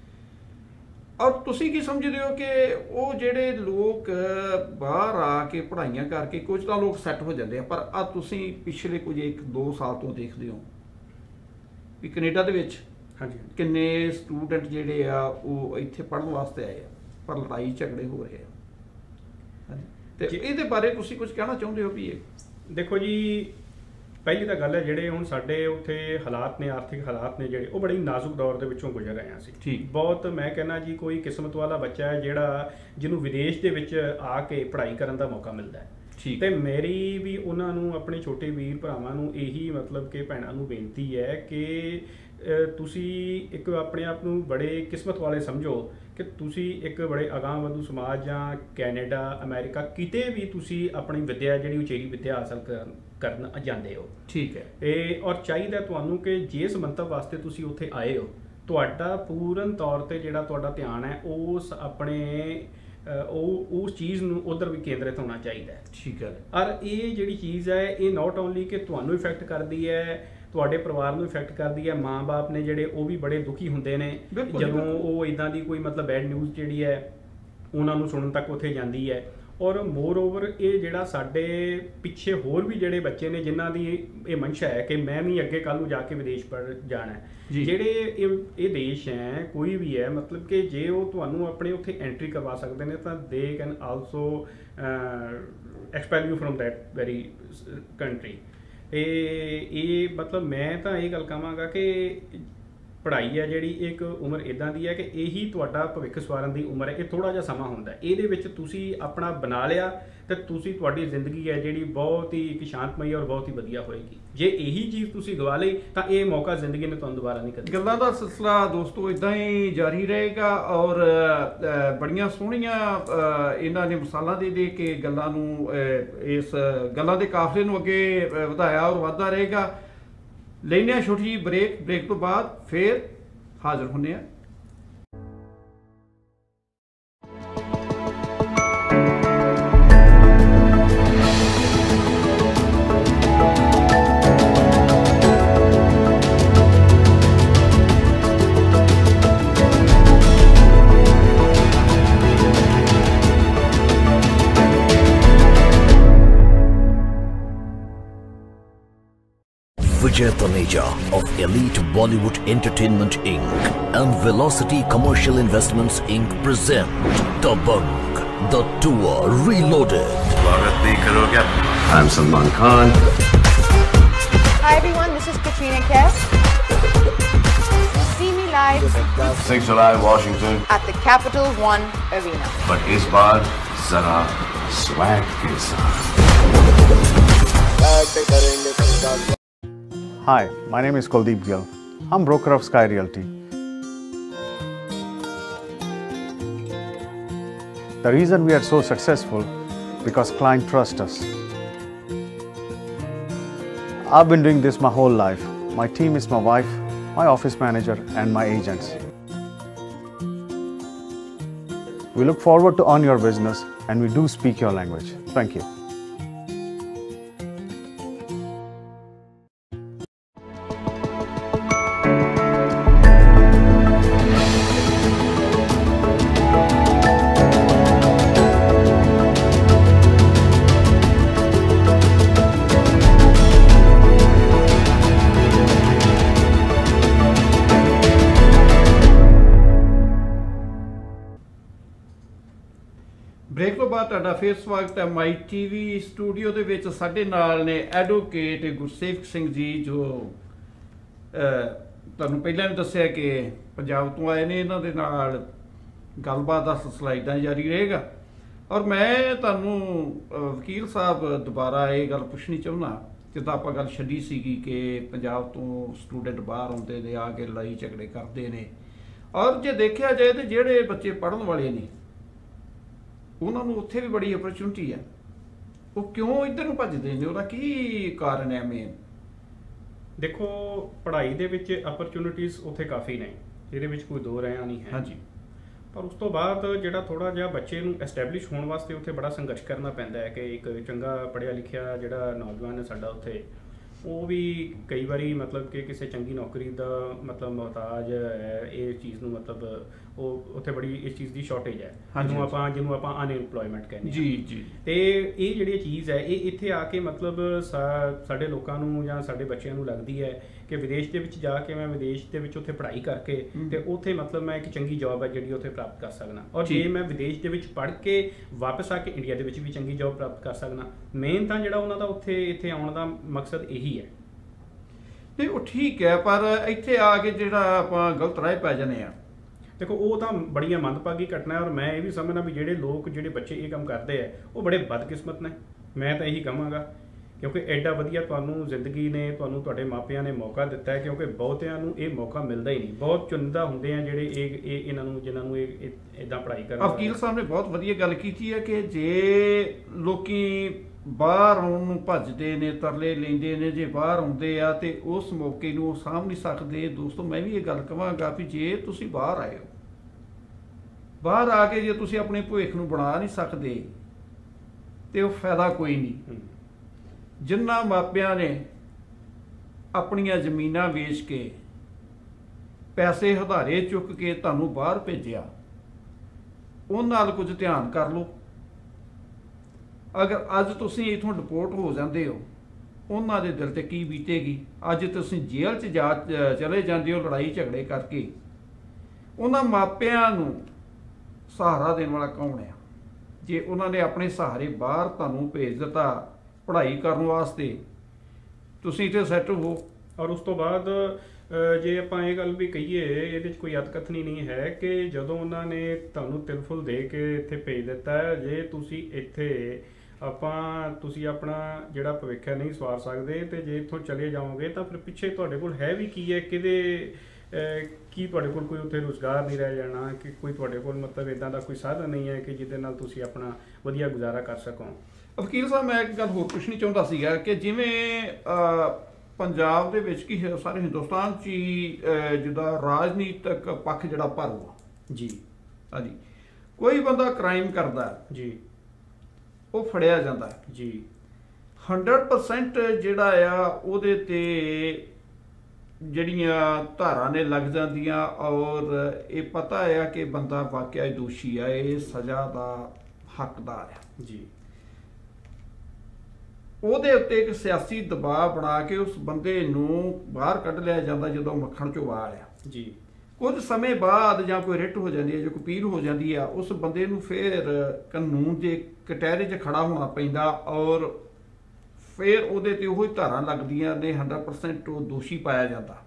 ਔਰ ਤੁਸੀਂ ਕੀ ਸਮਝਦੇ ਹੋ ਕਿ ਉਹ ਜਿਹੜੇ ਲੋਕ ਬਾਹਰ ਆ ਕੇ ਪੜ੍ਹਾਈਆਂ ਕਰਕੇ ਕੁਝ ਤਾਂ ਲੋਕ ਸੈੱਟ ਹੋ ਜਾਂਦੇ ਆ, ਪਰ ਆ ਤੁਸੀਂ ਪਿਛਲੇ ਕੁਝ 1-2 ਸਾਲ ਤੋਂ ਦੇਖਦੇ ਹੋ ਵੀ ਕੈਨੇਡਾ ਦੇ ਵਿੱਚ ਕਿੰਨੇ ਸਟੂਡੈਂਟ ਜਿਹੜੇ ਆ ਉਹ ਇੱਥੇ ਪੜ੍ਹਨ ਵਾਸਤੇ ਆਏ ਆ ਪਰ ਲੜਾਈ ਝਗੜੇ ਹੋ ਰਹੇ ਆ। ਤੇ ਇਹਦੇ ਬਾਰੇ ਤੁਸੀਂ ਕੁਝ ਕਹਿਣਾ ਚਾਹੁੰਦੇ ਹੋ? ਵੀ ਇਹ ਦੇਖੋ ਜੀ, ਪਹਿਲੀ ਤਾਂ ਗੱਲ ਹੈ ਜਿਹੜੇ ਹੁਣ ਸਾਡੇ ਉੱਥੇ ਹਾਲਾਤ ਨੇ, ਆਰਥਿਕ ਹਾਲਾਤ ਨੇ ਜਿਹੜੇ ਉਹ ਬੜੀ ਨਾਜ਼ੁਕ ਦੌਰ ਦੇ ਵਿੱਚੋਂ ਗੁਜ਼ਰ ਰਹੇ ਸੀ। ਠੀਕ ਬਹੁਤ ਮੈਂ ਕਹਿੰਦਾ ਜੀ ਕੋਈ ਕਿਸਮਤ ਵਾਲਾ ਬੱਚਾ ਹੈ ਜਿਹੜਾ ਜਿਹਨੂੰ ਵਿਦੇਸ਼ ਦੇ ਵਿੱਚ ਆ ਕੇ ਪੜ੍ਹਾਈ ਕਰਨ ਦਾ ਮੌਕਾ ਮਿਲਦਾ ਹੈ। ਤੇ ਮੇਰੀ ਵੀ ਉਹਨਾਂ ਨੂੰ ਆਪਣੇ ਛੋਟੇ ਵੀਰ ਭਰਾਵਾਂ ਨੂੰ ਇਹੀ ਮਤਲਬ ਕਿ ਭੈਣਾਂ ਨੂੰ ਬੇਨਤੀ ਹੈ ਕਿ ਤੁਸੀਂ ਇੱਕ ਆਪਣੇ ਆਪ ਨੂੰ ਬੜੇ ਕਿਸਮਤ ਵਾਲੇ ਸਮਝੋ ਕਿ ਤੁਸੀਂ ਇੱਕ ਬੜੇ ਅਗਾਂਹਵਧੂ ਸਮਾਜ ਜਾਂ ਕੈਨੇਡਾ, ਅਮਰੀਕਾ ਕਿਤੇ ਵੀ ਤੁਸੀਂ ਆਪਣੀ ਵਿੱਦਿਆ ਜਿਹੜੀ ਉਚੇਰੀ ਵਿੱਦਿਆ ਹਾਸਲ ਕਰਨ ਜਾਂਦੇ ਹੋ। ਠੀਕ ਹੈ। ਇਹ ਔਰ ਚਾਹੀਦਾ ਤੁਹਾਨੂੰ ਕਿ ਜਿਸ ਮੰਤਵ ਵਾਸਤੇ ਤੁਸੀਂ ਉੱਥੇ ਆਏ ਹੋ ਤੁਹਾਡਾ ਪੂਰਨ ਤੌਰ 'ਤੇ ਜਿਹੜਾ ਤੁਹਾਡਾ ਧਿਆਨ ਹੈ ਉਸ ਆਪਣੇ ਉਸ ਚੀਜ਼ ਨੂੰ ਉੱਧਰ ਵੀ ਕੇਂਦਰਿਤ ਹੋਣਾ ਚਾਹੀਦਾ ਹੈ। ਠੀਕ ਹੈ। ਔਰ ਇਹ ਜਿਹੜੀ ਚੀਜ਼ ਹੈ ਇਹ ਨਾਟ ਓਨਲੀ ਕਿ ਤੁਹਾਨੂੰ ਇਫੈਕਟ ਕਰਦੀ ਹੈ, ਤੁਹਾਡੇ ਪਰਿਵਾਰ ਨੂੰ ਇਫੈਕਟ ਕਰਦੀ ਹੈ। ਮਾਂ-ਬਾਪ ਨੇ ਜਿਹੜੇ ਉਹ ਵੀ ਬੜੇ ਦੁਖੀ ਹੁੰਦੇ ਨੇ ਜਦੋਂ ਉਹ ਇੱਦਾਂ ਦੀ ਕੋਈ ਮਤਲਬ ਬੈਡ ਨਿਊਜ਼ ਜਿਹੜੀ ਹੈ ਉਹਨਾਂ ਨੂੰ ਸੁਣਨ ਤੱਕ ਉੱਥੇ ਜਾਂਦੀ ਹੈ। ਔਰ ਮੋਰ ਓਵਰ ਇਹ ਜਿਹੜਾ ਸਾਡੇ ਪਿੱਛੇ ਹੋਰ ਵੀ ਜਿਹੜੇ ਬੱਚੇ ਨੇ ਜਿਨ੍ਹਾਂ ਦੀ ਇਹ ਮਨਸ਼ਾ ਹੈ ਕਿ ਮੈਂ ਵੀ ਅੱਗੇ ਕੱਲ੍ਹ ਨੂੰ ਜਾ ਕੇ ਵਿਦੇਸ਼ ਪੜ੍ਹ ਜਾਣਾ ਹੈ। ਜਿਹੜੇ ਇਹ ਦੇਸ਼ ਹੈ ਕੋਈ ਵੀ ਹੈ ਮਤਲਬ ਕਿ ਜੇ ਉਹ ਤੁਹਾਨੂੰ ਆਪਣੇ ਉੱਥੇ ਐਂਟਰੀ ਕਰਵਾ ਸਕਦੇ ਨੇ ਤਾਂ they can also expel you from that very country. ਇਹ ਮਤਲਬ ਮੈਂ ਤਾਂ ਇਹ ਗੱਲ ਕਹਾਂਗਾ ਕਿ ਪੜ੍ਹਾਈ ਹੈ ਜਿਹੜੀ ਇੱਕ ਉਮਰ ਇੱਦਾਂ ਦੀ ਹੈ ਕਿ ਇਹੀ ਤੁਹਾਡਾ ਭਵਿੱਖ ਸਵਾਰਨ ਦੀ ਉਮਰ ਹੈ। ਇਹ ਥੋੜ੍ਹਾ ਜਿਹਾ ਸਮਾਂ ਹੁੰਦਾ, ਇਹਦੇ ਵਿੱਚ ਤੁਸੀਂ ਆਪਣਾ ਬਣਾ ਲਿਆ ਤੇ ਤੁਸੀਂ ਤੁਹਾਡੀ ਜ਼ਿੰਦਗੀ ਹੈ ਜਿਹੜੀ ਬਹੁਤ ਹੀ ਇੱਕ ਸ਼ਾਂਤਮਈ ਔਰ ਬਹੁਤ ਹੀ ਵਧੀਆ ਹੋਏਗੀ। ਜੇ ਇਹੀ ਚੀਜ਼ ਤੁਸੀਂ ਗਵਾ ਲਈ ਤਾਂ ਇਹ ਮੌਕਾ ਜ਼ਿੰਦਗੀ ਨੇ ਤੁਹਾਨੂੰ ਦੁਬਾਰਾ ਨਹੀਂ ਕਰਨਾ। ਗੱਲਾਂ ਦਾ ਸਿਲਸਿਲਾ ਦੋਸਤੋ ਇੱਦਾਂ ਹੀ ਜਾਰੀ ਰਹੇਗਾ ਔਰ ਬੜੀਆਂ ਸੋਹਣੀਆਂ ਇਹਨਾਂ ਨੇ ਮਿਸਾਲਾਂ ਦੇ ਕੇ ਗੱਲਾਂ ਨੂੰ ਇਸ ਗੱਲਾਂ ਦੇ ਕਾਫਲੇ ਨੂੰ ਅੱਗੇ ਵਧਾਇਆ ਔਰ ਵੱਧਦਾ ਰਹੇਗਾ। ਲੈਂਦੇ ਹਾਂ ਛੋਟੀ ਜਿਹੀ ਬ੍ਰੇਕ ਤੋਂ ਬਾਅਦ ਫਿਰ ਹਾਜ਼ਰ ਹੁੰਦੇ ਹਾਂ। Vijay Taneja of Elite Bollywood Entertainment Inc. and Velocity Commercial Investments Inc. present Dabangg, the tour reloaded. I'm Salman Khan. Hi everyone, this is Katrina Kaif. See me live 6 July, Washington. at the Capital One Arena. But इस बार जरा swag के साथ. Hi, my name is Kuldeep Gill. I'm broker of Sky Realty. The reason we are so successful because clients trust us. I've been doing this my whole life. My team is my wife, my office manager and my agents. We look forward to earn your business and we do speak your language. Thank you. Break ਤੋਂ ਬਾਅਦ ਤੁਹਾਡਾ ਫੇਰ ਸਵਾਗਤ ਹੈ ਮਾਈ TV studio ਦੇ ਵਿੱਚ। ਸਾਡੇ ਨਾਲ ਨੇ ਐਡਵੋਕੇਟ ਗੁਰਸੇਵਕ ਸਿੰਘ ਜੀ, ਜੋ ਤੁਹਾਨੂੰ ਪਹਿਲਾਂ ਵੀ ਦੱਸਿਆ ਕਿ ਪੰਜਾਬ ਤੋਂ ਆਏ ਨੇ। ਇਹਨਾਂ ਦੇ ਨਾਲ ਗੱਲਬਾਤ ਦਾ ਸਿਲਸਿਲਾ ਜਾਰੀ ਰਹੇਗਾ। ਔਰ ਮੈਂ ਤੁਹਾਨੂੰ ਵਕੀਲ ਸਾਹਿਬ ਦੁਬਾਰਾ ਇਹ ਗੱਲ ਪੁੱਛਣੀ ਚਾਹੁੰਦਾ, ਜਿੱਦਾਂ ਆਪਾਂ ਗੱਲ ਛੱਡੀ ਸੀਗੀ ਕਿ ਪੰਜਾਬ ਤੋਂ ਸਟੂਡੈਂਟ ਬਾਹਰ ਆਉਂਦੇ ਨੇ, ਆ ਕੇ ਲੜਾਈ ਝਗੜੇ ਕਰਦੇ ਨੇ। ਔਰ ਜੇ ਦੇਖਿਆ ਜਾਏ ਤਾਂ ਜਿਹੜੇ ਬੱਚੇ ਪੜ੍ਹਨ ਵਾਲੇ ਨੇ ਉਹਨਾਂ ਨੂੰ ਉੱਥੇ ਵੀ ਬੜੀ ਅਪਰਚੁਨਿਟੀ ਹੈ। ਉਹ ਕਿਉਂ ਇੱਧਰ ਨੂੰ ਭੱਜਦੇ ਨੇ? ਉਹਦਾ ਕੀ ਕਾਰਨ ਹੈ ਮੇਨ? ਦੇਖੋ, ਪੜ੍ਹਾਈ ਦੇ ਵਿੱਚ ਅਪਰਚੁਨਿਟੀਜ਼ ਉੱਥੇ ਕਾਫੀ ਨੇ, ਇਹਦੇ ਵਿੱਚ ਕੋਈ ਦੋ ਰਾਇਆਂ ਨਹੀਂ ਹੈ। ਹਾਂਜੀ। ਪਰ ਉਸ ਤੋਂ ਬਾਅਦ ਜਿਹੜਾ ਥੋੜ੍ਹਾ ਜਿਹਾ ਬੱਚੇ ਨੂੰ ਐਸਟੈਬਲਿਸ਼ ਹੋਣ ਵਾਸਤੇ ਉੱਥੇ ਬੜਾ ਸੰਘਰਸ਼ ਕਰਨਾ ਪੈਂਦਾ ਹੈ ਕਿ ਇੱਕ ਚੰਗਾ ਪੜ੍ਹਿਆ ਲਿਖਿਆ ਜਿਹੜਾ ਨੌਜਵਾਨ ਹੈ ਸਾਡਾ ਉੱਥੇ, ਉਹ ਵੀ ਕਈ ਵਾਰੀ ਮਤਲਬ ਕਿ ਕਿਸੇ ਚੰਗੀ ਨੌਕਰੀ ਦਾ ਮਤਲਬ ਮੁਹਤਾਜ ਹੈ। ਇਹ ਚੀਜ਼ ਨੂੰ ਮਤਲਬ ਉਹ ਉੱਥੇ ਬੜੀ ਇਸ ਚੀਜ਼ ਦੀ ਸ਼ਾਰਟੇਜ ਹੈ, ਜਿਹਨੂੰ ਆਪਾਂ ਅਨਇੰਪਲੋਇਮੈਂਟ ਕਹਿੰਦੇ ਹਾਂ। ਜੀ ਜੀ। ਤੇ ਇਹ ਜਿਹੜੀ ਚੀਜ਼ ਹੈ ਇਹ ਇੱਥੇ ਆ ਕੇ ਮਤਲਬ ਸਾਡੇ ਲੋਕਾਂ ਨੂੰ ਜਾਂ ਸਾਡੇ ਬੱਚਿਆਂ ਨੂੰ ਲੱਗਦੀ ਹੈ ਕਿ ਵਿਦੇਸ਼ ਦੇ ਵਿੱਚ ਜਾ ਕੇ ਮੈਂ ਵਿਦੇਸ਼ ਦੇ ਵਿੱਚ ਉੱਥੇ ਪੜ੍ਹਾਈ ਕਰਕੇ ਤੇ ਉੱਥੇ ਮਤਲਬ ਮੈਂ ਇੱਕ ਚੰਗੀ ਜੌਬ ਹੈ ਜਿਹੜੀ ਉੱਥੇ ਪ੍ਰਾਪਤ ਕਰ ਸਕਦਾ, ਔਰ ਜੇ ਮੈਂ ਵਿਦੇਸ਼ ਦੇ ਵਿੱਚ ਪੜ੍ਹ ਕੇ ਵਾਪਸ ਆ ਕੇ ਇੰਡੀਆ ਦੇ ਵਿੱਚ ਵੀ ਚੰਗੀ ਜੌਬ ਪ੍ਰਾਪਤ ਕਰ ਸਕਦਾ। ਮੇਨ ਤਾਂ ਜਿਹੜਾ ਉਹਨਾਂ ਦਾ ਇੱਥੇ ਆਉਣ ਦਾ ਮਕਸਦ ਇਹੀ ਹੈ। ਨਹੀਂ, ਉਹ ਠੀਕ ਹੈ, ਪਰ ਇੱਥੇ ਆ ਕੇ ਜਿਹੜਾ ਆਪਾਂ ਗਲਤ ਰਾਹ ਪੈ ਜਾਂਦੇ ਆ। ਦੇਖੋ, ਉਹ ਤਾਂ ਬੜੀਆਂ ਮੰਦਭਾਗੀ ਘਟਨਾ ਹੈ, ਔਰ ਮੈਂ ਇਹ ਵੀ ਸਮਝਦਾ ਵੀ ਜਿਹੜੇ ਬੱਚੇ ਇਹ ਕੰਮ ਕਰਦੇ ਆ ਉਹ ਬੜੇ ਬਦਕਿਸਮਤ ਨੇ। ਮੈਂ ਤਾਂ ਇਹੀ ਕਹਾਂਗਾ, ਕਿਉਂਕਿ ਐਡਾ ਵਧੀਆ ਤੁਹਾਨੂੰ ਜ਼ਿੰਦਗੀ ਨੇ, ਤੁਹਾਨੂੰ ਤੁਹਾਡੇ ਮਾਪਿਆਂ ਨੇ ਮੌਕਾ ਦਿੱਤਾ ਹੈ, ਕਿਉਂਕਿ ਬਹੁਤਿਆਂ ਨੂੰ ਇਹ ਮੌਕਾ ਮਿਲਦਾ ਹੀ ਨਹੀਂ। ਬਹੁਤ ਚੁਣਿੰਦਾ ਹੁੰਦੇ ਆ ਜਿਹੜੇ ਜਿਨ੍ਹਾਂ ਨੂੰ ਇੱਦਾਂ ਪੜ੍ਹਾਈ ਕਰਨ। ਵਕੀਲ ਸਾਹਿਬ ਨੇ ਬਹੁਤ ਵਧੀਆ ਗੱਲ ਕੀਤੀ ਹੈ ਕਿ ਜੇ ਲੋਕੀ ਬਾਹਰ ਆਉਣ ਨੂੰ ਭੱਜਦੇ ਨੇ, ਤਰਲੇ ਲੈਂਦੇ ਨੇ, ਜੇ ਬਾਹਰ ਆਉਂਦੇ ਆ ਤੇ ਉਸ ਮੌਕੇ ਨੂੰ ਉਹ ਸਾਂਭ ਨਹੀਂ ਸਕਦੇ। ਦੋਸਤੋ, ਮੈਂ ਵੀ ਇਹ ਗੱਲ ਕਹਾਂਗਾ ਵੀ ਜੇ ਤੁਸੀਂ ਬਾਹਰ ਆਏ ਹੋ, ਬਾਹਰ ਆ ਕੇ ਜੇ ਤੁਸੀਂ ਆਪਣੇ ਭਵਿੱਖ ਨੂੰ ਬਣਾ ਨਹੀਂ ਸਕਦੇ ਤੇ ਉਹ ਫਾਇਦਾ ਕੋਈ ਨਹੀਂ। ਜਿਨ੍ਹਾਂ ਮਾਪਿਆਂ ਨੇ ਆਪਣੀਆਂ ਜ਼ਮੀਨਾਂ ਵੇਚ ਕੇ, ਪੈਸੇ ਹਧਾਰੇ ਚੁੱਕ ਕੇ ਤੁਹਾਨੂੰ ਬਾਹਰ ਭੇਜਿਆ, ਉਹਨਾਂ ਨਾਲ ਕੁਝ ਧਿਆਨ ਕਰ ਲਓ। ਅਗਰ ਅੱਜ ਤੁਸੀਂ ਇੱਥੋਂ ਡਿਪੋਰਟ ਹੋ ਜਾਂਦੇ ਹੋ, ਉਹਨਾਂ ਦੇ ਦਿਲ 'ਤੇ ਕੀ ਬੀਤੇਗੀ? ਅੱਜ ਤੁਸੀਂ ਜੇਲ੍ਹ 'ਚ ਚਲੇ ਜਾਂਦੇ ਹੋ ਲੜਾਈ ਝਗੜੇ ਕਰਕੇ। ਉਹਨਾਂ ਮਾਪਿਆਂ ਨੂੰ ਸਹਾਰਾ ਦੇਣ ਵਾਲਾ ਕੌਣ ਹੈ? ਜੇ ਉਹਨਾਂ ਨੇ ਆਪਣੇ ਸਹਾਰੇ ਬਾਹਰ ਤੁਹਾਨੂੰ ਭੇਜ ਦਿੱਤਾ ਪੜ੍ਹਾਈ ਕਰਨ ਵਾਸਤੇ, ਤੁਸੀਂ ਇੱਥੇ ਸੈੱਟ ਹੋ। ਔਰ ਉਸ ਤੋਂ ਬਾਅਦ ਜੇ ਆਪਾਂ ਇਹ ਗੱਲ ਵੀ ਕਹੀਏ, ਇਹਦੇ 'ਚ ਕੋਈ ਅਤਕਥਨੀ ਨਹੀਂ ਹੈ ਕਿ ਜਦੋਂ ਉਹਨਾਂ ਨੇ ਤੁਹਾਨੂੰ ਤਿਲਫੁਲ ਦੇ ਕੇ ਇੱਥੇ ਭੇਜ ਦਿੱਤਾ ਹੈ, ਜੇ ਤੁਸੀਂ ਇੱਥੇ ਤੁਸੀਂ ਆਪਣਾ ਜਿਹੜਾ ਭਵਿੱਖ ਹੈ ਨਹੀਂ ਸਵਾਰ ਸਕਦੇ, ਤੇ ਜੇ ਇੱਥੋਂ ਚਲੇ ਜਾਓਗੇ ਤਾਂ ਫਿਰ ਪਿੱਛੇ ਤੁਹਾਡੇ ਕੋਲ ਹੈ ਵੀ ਕੀ ਹੈ? ਕੀ ਤੁਹਾਡੇ ਕੋਲ ਕੋਈ ਉੱਥੇ ਰੁਜ਼ਗਾਰ ਨਹੀਂ ਰਹਿ ਜਾਣਾ, ਕਿ ਕੋਈ ਤੁਹਾਡੇ ਕੋਲ ਮਤਲਬ ਇੱਦਾਂ ਦਾ ਕੋਈ ਸਾਧਨ ਨਹੀਂ ਹੈ ਕਿ ਜਿਹਦੇ ਨਾਲ ਤੁਸੀਂ ਆਪਣਾ ਵਧੀਆ ਗੁਜ਼ਾਰਾ ਕਰ ਸਕੋ। ਵਕੀਲ ਸਾਹਿਬ, ਮੈਂ ਇੱਕ ਗੱਲ ਹੋਰ ਪੁੱਛਣੀ ਚਾਹੁੰਦਾ ਸੀਗਾ ਕਿ ਜਿਵੇਂ ਪੰਜਾਬ ਦੇ ਵਿੱਚ ਕੀ ਸਾਰੇ ਹਿੰਦੁਸਤਾਨ 'ਚ ਹੀ ਜਿੱਦਾਂ ਰਾਜਨੀਤਿਕ ਪੱਖ ਜਿਹੜਾ ਭਰੂ ਜੀ, ਹਾਂਜੀ, ਕੋਈ ਬੰਦਾ ਕ੍ਰਾਈਮ ਕਰਦਾ ਜੀ, ਉਹ ਫੜਿਆ ਜਾਂਦਾ ਜੀ, 100% ਜਿਹੜਾ ਆ ਉਹਦੇ ਤੇ ਜਿਹੜੀਆਂ ਧਾਰਾਂ ਨੇ ਲੱਗ ਜਾਂਦੀਆਂ, ਔਰ ਇਹ ਪਤਾ ਆ ਕਿ ਬੰਦਾ ਵਾਕਿਆ ਦੋਸ਼ੀ ਆ, ਇਹ ਸਜ਼ਾ ਦਾ ਹੱਕਦਾਰ ਆ ਜੀ। ਉਹਦੇ ਉੱਤੇ ਇੱਕ ਸਿਆਸੀ ਦਬਾਅ ਬਣਾ ਕੇ ਉਸ ਬੰਦੇ ਨੂੰ ਬਾਹਰ ਕੱਢ ਲਿਆ ਜਾਂਦਾ ਜਦੋਂ ਮੱਖਣ ਚੋਂ ਵਾਲ ਆ ਜੀ। ਕੁਝ ਸਮੇਂ ਬਾਅਦ ਜਾਂ ਕੋਈ ਰਿਟ ਹੋ ਜਾਂਦੀ ਹੈ, ਜਾਂ ਕੋਈ ਪੀਰ ਹੋ ਜਾਂਦੀ ਆ, ਉਸ ਬੰਦੇ ਨੂੰ ਫਿਰ ਕਾਨੂੰਨ ਦੇ ਕਟਹਿਰੇ 'ਚ ਖੜਾ ਹੋਣਾ ਪੈਂਦਾ, ਔਰ ਫਿਰ ਉਹਦੇ ਤੇ ਉਹੀ ਧਾਰਾਂ ਲੱਗਦੀਆਂ ਨੇ। 100% ਉਹ ਦੋਸ਼ੀ ਪਾਇਆ ਜਾਂਦਾ,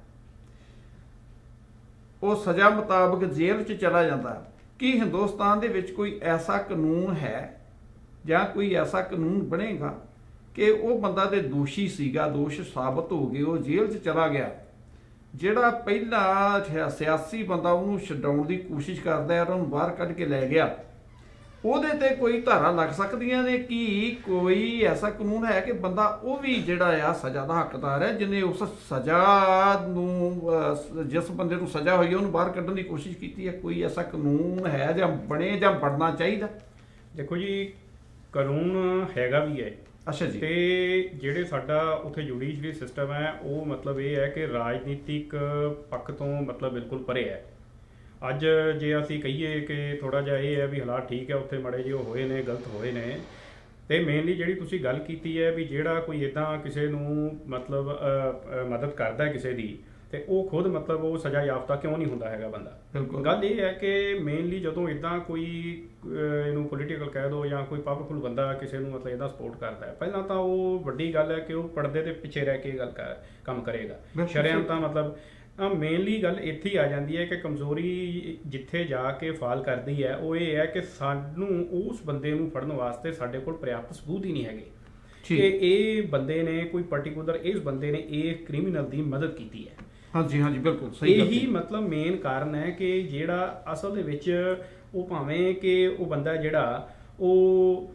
ਉਹ ਸਜ਼ਾ ਮੁਤਾਬਕ ਜੇਲ੍ਹ 'ਚ ਚਲਾ ਜਾਂਦਾ। ਕੀ ਹਿੰਦੁਸਤਾਨ ਦੇ ਵਿੱਚ ਕੋਈ ਐਸਾ ਕਾਨੂੰਨ ਹੈ ਜਾਂ ਕੋਈ ਐਸਾ ਕਾਨੂੰਨ ਬਣੇਗਾ ਕਿ ਉਹ ਬੰਦਾ ਤੇ ਦੋਸ਼ੀ ਸੀਗਾ, ਦੋਸ਼ ਸਾਬਤ ਹੋ ਗਏ, ਉਹ ਜੇਲ੍ਹ 'ਚ ਚਲਾ ਗਿਆ, ਜਿਹੜਾ ਪਹਿਲਾਂ ਸਿਆਸੀ ਬੰਦਾ ਉਹਨੂੰ ਛਡਾਉਣ ਦੀ ਕੋਸ਼ਿਸ਼ ਕਰਦਾ ਹੈ, ਉਹਨੂੰ ਬਾਹਰ ਕੱਢ ਕੇ ਲੈ ਗਿਆ, ਉਹਦੇ ਤੇ ਕੋਈ ਧਾਰਾ ਲੱਗ ਸਕਦੀਆਂ ਨੇ? ਕੀ ਕੋਈ ਐਸਾ ਕਾਨੂੰਨ ਹੈ ਕਿ ਬੰਦਾ ਉਹ ਵੀ ਜਿਹੜਾ ਆ ਸਜ਼ਾ ਦਾ ਹੱਕਦਾਰ ਹੈ, ਜਿਹਨੇ ਉਸ ਸਜ਼ਾ ਨੂੰ, ਜਿਸ ਬੰਦੇ ਨੂੰ ਸਜ਼ਾ ਹੋਈ ਉਹਨੂੰ ਬਾਹਰ ਕੱਢਣ ਦੀ ਕੋਸ਼ਿਸ਼ ਕੀਤੀ ਹੈ? ਕੋਈ ਐਸਾ ਕਾਨੂੰਨ ਹੈ ਜਾਂ ਬਣੇ ਜਾਂ ਬਣਨਾ ਚਾਹੀਦਾ? ਦੇਖੋ ਜੀ, ਕਾਨੂੰਨ ਹੈਗਾ ਵੀ ਹੈ। ਅੱਛਾ ਜੀ। ਤੇ ਜਿਹੜੇ ਸਾਡਾ ਉੱਥੇ ਜੁਡੀਸ਼ਰੀ ਸਿਸਟਮ ਹੈ, ਉਹ ਮਤਲਬ ਇਹ ਹੈ ਕਿ ਰਾਜਨੀਤਿਕ ਪੱਖ ਤੋਂ ਮਤਲਬ ਬਿਲਕੁਲ ਪਰੇ ਹੈ। ਅੱਜ ਜੇ ਅਸੀਂ ਕਹੀਏ ਕਿ ਥੋੜ੍ਹਾ ਜਿਹਾ ਇਹ ਹੈ ਵੀ ਹਾਲਾਤ ਠੀਕ ਹੈ, ਉੱਥੇ ਮਾੜੇ ਜਿਹੇ ਹੋਏ ਨੇ, ਗਲਤ ਹੋਏ ਨੇ, ਤੇ ਮੇਨਲੀ ਜਿਹੜੀ ਤੁਸੀਂ ਗੱਲ ਕੀਤੀ ਹੈ ਵੀ ਜਿਹੜਾ ਕੋਈ ਇੱਦਾਂ ਕਿਸੇ ਨੂੰ ਮਤਲਬ ਮਦਦ ਕਰਦਾ ਕਿਸੇ ਦੀ, ਤੇ ਉਹ ਖੁਦ ਮਤਲਬ ਉਹ ਸਜ਼ਾ ਯਾਫਤਾ ਕਿਉਂ ਨਹੀਂ ਹੁੰਦਾ ਹੈਗਾ ਬੰਦਾ। ਬਿਲਕੁਲ। ਗੱਲ ਇਹ ਹੈ ਕਿ ਮੇਨਲੀ ਜਦੋਂ ਇੱਦਾਂ ਕੋਈ ਇਹਨੂੰ ਪੋਲੀਟੀਕਲ ਕਹਿ ਦਿਓ ਜਾਂ ਕੋਈ ਪਾਵਰਫੁਲ ਬੰਦਾ ਕਿਸੇ ਨੂੰ ਮਤਲਬ ਇਹਦਾ ਸਪੋਰਟ ਕਰਦਾ ਹੈ, ਪਹਿਲਾਂ ਤਾਂ ਉਹ ਵੱਡੀ ਗੱਲ ਹੈ ਕਿ ਉਹ ਪਰਦੇ ਦੇ ਪਿੱਛੇ ਰਹਿ ਕੇ ਕੰਮ ਕਰੇਗਾ। ਸ਼ਰੇਆਮ ਤਾਂ ਮਤਲਬ ਮੇਨਲੀ ਗੱਲ ਇੱਥੇ ਹੀ ਆ ਜਾਂਦੀ ਹੈ ਕਿ ਕਮਜ਼ੋਰੀ ਜਿੱਥੇ ਜਾ ਕੇ ਫਾਲ ਕਰਦੀ ਹੈ ਉਹ ਇਹ ਹੈ ਕਿ ਸਾਨੂੰ ਉਸ ਬੰਦੇ ਨੂੰ ਫੜਨ ਵਾਸਤੇ ਸਾਡੇ ਕੋਲ ਪ੍ਰਿਆਪਤ ਸਬੂਤ ਹੀ ਨਹੀਂ ਹੈਗੇ ਕਿ ਇਹ ਬੰਦੇ ਨੇ ਕੋਈ ਪਰਟੀਕੂਲਰ ਇਸ ਬੰਦੇ ਨੇ ਇਹ ਕ੍ਰਿਮੀਨਲ ਦੀ ਮਦਦ ਕੀਤੀ ਹੈ। ਹਾਂਜੀ ਹਾਂਜੀ ਬਿਲਕੁਲ ਸਹੀ। ਇਹੀ ਮਤਲਬ ਮੇਨ ਕਾਰਨ ਹੈ ਕਿ ਜਿਹੜਾ ਅਸਲ ਦੇ ਵਿੱਚ ਉਹ ਭਾਵੇਂ ਕਿ ਉਹ ਬੰਦਾ ਜਿਹੜਾ ਉਹ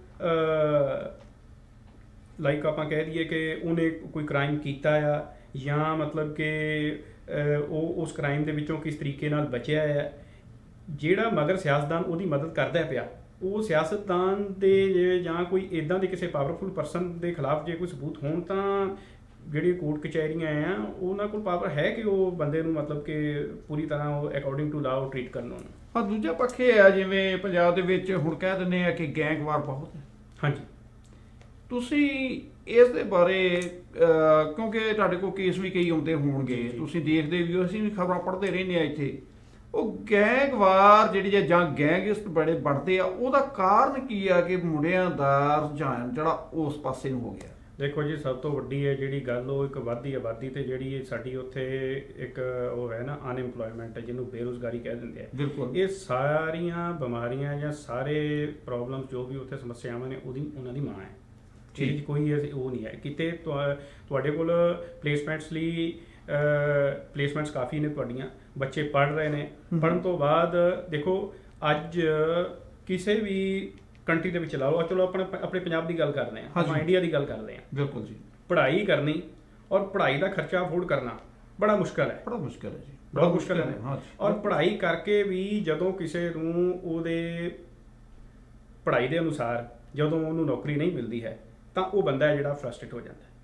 ਲਾਈਕ ਆਪਾਂ ਕਹਿ ਦਈਏ ਕਿ ਉਹਨੇ ਕੋਈ ਕ੍ਰਾਈਮ ਕੀਤਾ ਆ ਜਾਂ ਮਤਲਬ ਕਿ ਉਹ ਉਸ ਕ੍ਰਾਈਮ ਦੇ ਵਿੱਚੋਂ ਕਿਸ ਤਰੀਕੇ ਨਾਲ ਬਚਿਆ ਹੈ, ਜਿਹੜਾ ਮਗਰ ਸਿਆਸਤਦਾਨ ਉਹਦੀ ਮਦਦ ਕਰਦਾ ਪਿਆ, ਉਹ ਸਿਆਸਤਦਾਨ ਦੇ ਜਾਂ ਕੋਈ ਇੱਦਾਂ ਦੇ ਕਿਸੇ ਪਾਵਰਫੁਲ ਪਰਸਨ ਦੇ ਖਿਲਾਫ ਜੇ ਕੋਈ ਸਬੂਤ ਹੋਣ ਤਾਂ ਜਿਹੜੀ ਕੋਰਟ ਕਚਹਿਰੀਆਂ ਆ ਉਹਨਾਂ ਕੋਲ ਪਾਵਰ ਹੈ ਕਿ ਉਹ ਬੰਦੇ ਨੂੰ ਮਤਲਬ ਕਿ ਪੂਰੀ ਤਰ੍ਹਾਂ ਉਹ ਅਕੋਰਡਿੰਗ ਟੂ ਲਾਅ ਟ੍ਰੀਟ ਕਰਨ ਉਹਨੂੰ। ਹਾਂ, ਦੂਜਾ ਪੱਖ ਇਹ ਆ ਜਿਵੇਂ ਪੰਜਾਬ ਦੇ ਵਿੱਚ ਹੁਣ ਕਹਿ ਦਿੰਦੇ ਆ ਕਿ ਗੈਂਗਵਾਰ ਬਹੁਤ ਹੈ। ਹਾਂਜੀ, ਤੁਸੀਂ ਇਸ ਦੇ ਬਾਰੇ ਕਿਉਂਕਿ ਤੁਹਾਡੇ ਕੋਲ ਕੇਸ ਵੀ ਕਈ ਆਉਂਦੇ ਹੋਣਗੇ, ਤੁਸੀਂ ਦੇਖਦੇ ਵੀ ਹੋ, ਅਸੀਂ ਵੀ ਖਬਰਾਂ ਪੜ੍ਹਦੇ ਰਹਿੰਦੇ ਆ ਇੱਥੇ, ਉਹ ਗੈਂਗਵਾਰ ਜਿਹੜੀ ਜਾਂ ਗੈਂਗਸਟ ਬੜੇ ਬਣਦੇ ਆ, ਉਹਦਾ ਕਾਰਨ ਕੀ ਆ ਕਿ ਮੁੰਡਿਆਂ ਦਾ ਰੁਝਾਨ ਜਿਹੜਾ ਉਸ ਪਾਸੇ ਨੂੰ ਹੋ ਗਿਆ? ਦੇਖੋ ਜੀ, ਸਭ ਤੋਂ ਵੱਡੀ ਹੈ ਜਿਹੜੀ ਗੱਲ ਉਹ ਇੱਕ ਵੱਧਦੀ ਆਬਾਦੀ ਤੇ ਜਿਹੜੀ ਸਾਡੀ ਉੱਥੇ ਇੱਕ ਉਹ ਹੈ ਨਾ ਅਨਐਮਪਲੋਇਮੈਂਟ, ਜਿਹਨੂੰ ਬੇਰੁਜ਼ਗਾਰੀ ਕਹਿ ਦਿੰਦੇ ਆ। ਬਿਲਕੁਲ। ਇਹ ਸਾਰੀਆਂ ਬਿਮਾਰੀਆਂ ਜਾਂ ਸਾਰੇ ਪ੍ਰੋਬਲਮ ਜੋ ਵੀ ਉੱਥੇ ਸਮੱਸਿਆਵਾਂ ਨੇ ਉਹਨਾਂ ਦੀ ਮਾਂ ਹੈ। ਠੀਕ, ਕੋਈ ਉਹ ਨਹੀਂ ਹੈ ਕਿਤੇ ਤੁਹਾਡੇ ਕੋਲ ਪਲੇਸਮੈਂਟਸ ਲਈ ਪਲੇਸਮੈਂਟਸ ਕਾਫੀ ਨੇ, ਤੁਹਾਡੀਆਂ ਬੱਚੇ ਪੜ੍ਹ ਰਹੇ ਨੇ, ਪੜ੍ਹਨ ਤੋਂ ਬਾਅਦ ਦੇਖੋ ਅੱਜ ਕਿਸੇ ਵੀ ਕੰਟਰੀ ਦੇ ਵਿੱਚ ਲਾ ਲਓ, ਚਲੋ ਆਪਣੇ ਪੰਜਾਬ ਦੀ ਗੱਲ ਕਰਦੇ ਹਾਂ, ਆਪਾਂ ਇੰਡੀਆ ਦੀ ਗੱਲ ਕਰਦੇ ਹਾਂ। ਬਿਲਕੁਲ ਜੀ। ਪੜ੍ਹਾਈ ਕਰਨੀ ਔਰ ਪੜ੍ਹਾਈ ਦਾ ਖਰਚਾ ਅਫੋਰਡ ਕਰਨਾ ਬੜਾ ਮੁਸ਼ਕਲ ਹੈ। ਬੜਾ ਮੁਸ਼ਕਲ ਹੈ ਜੀ, ਬੜਾ ਮੁਸ਼ਕਲ ਹੈ। ਔਰ ਪੜ੍ਹਾਈ ਕਰਕੇ ਵੀ ਜਦੋਂ ਕਿਸੇ ਨੂੰ ਉਹਦੇ ਪੜ੍ਹਾਈ ਦੇ ਅਨੁਸਾਰ ਜਦੋਂ ਉਹਨੂੰ ਨੌਕਰੀ ਨਹੀਂ ਮਿਲਦੀ ਹੈ ਤਾਂ ਉਹ ਬੰਦਾ ਹੈ ਜਿਹੜਾ ਫਰਸਟ੍ਰੇਟ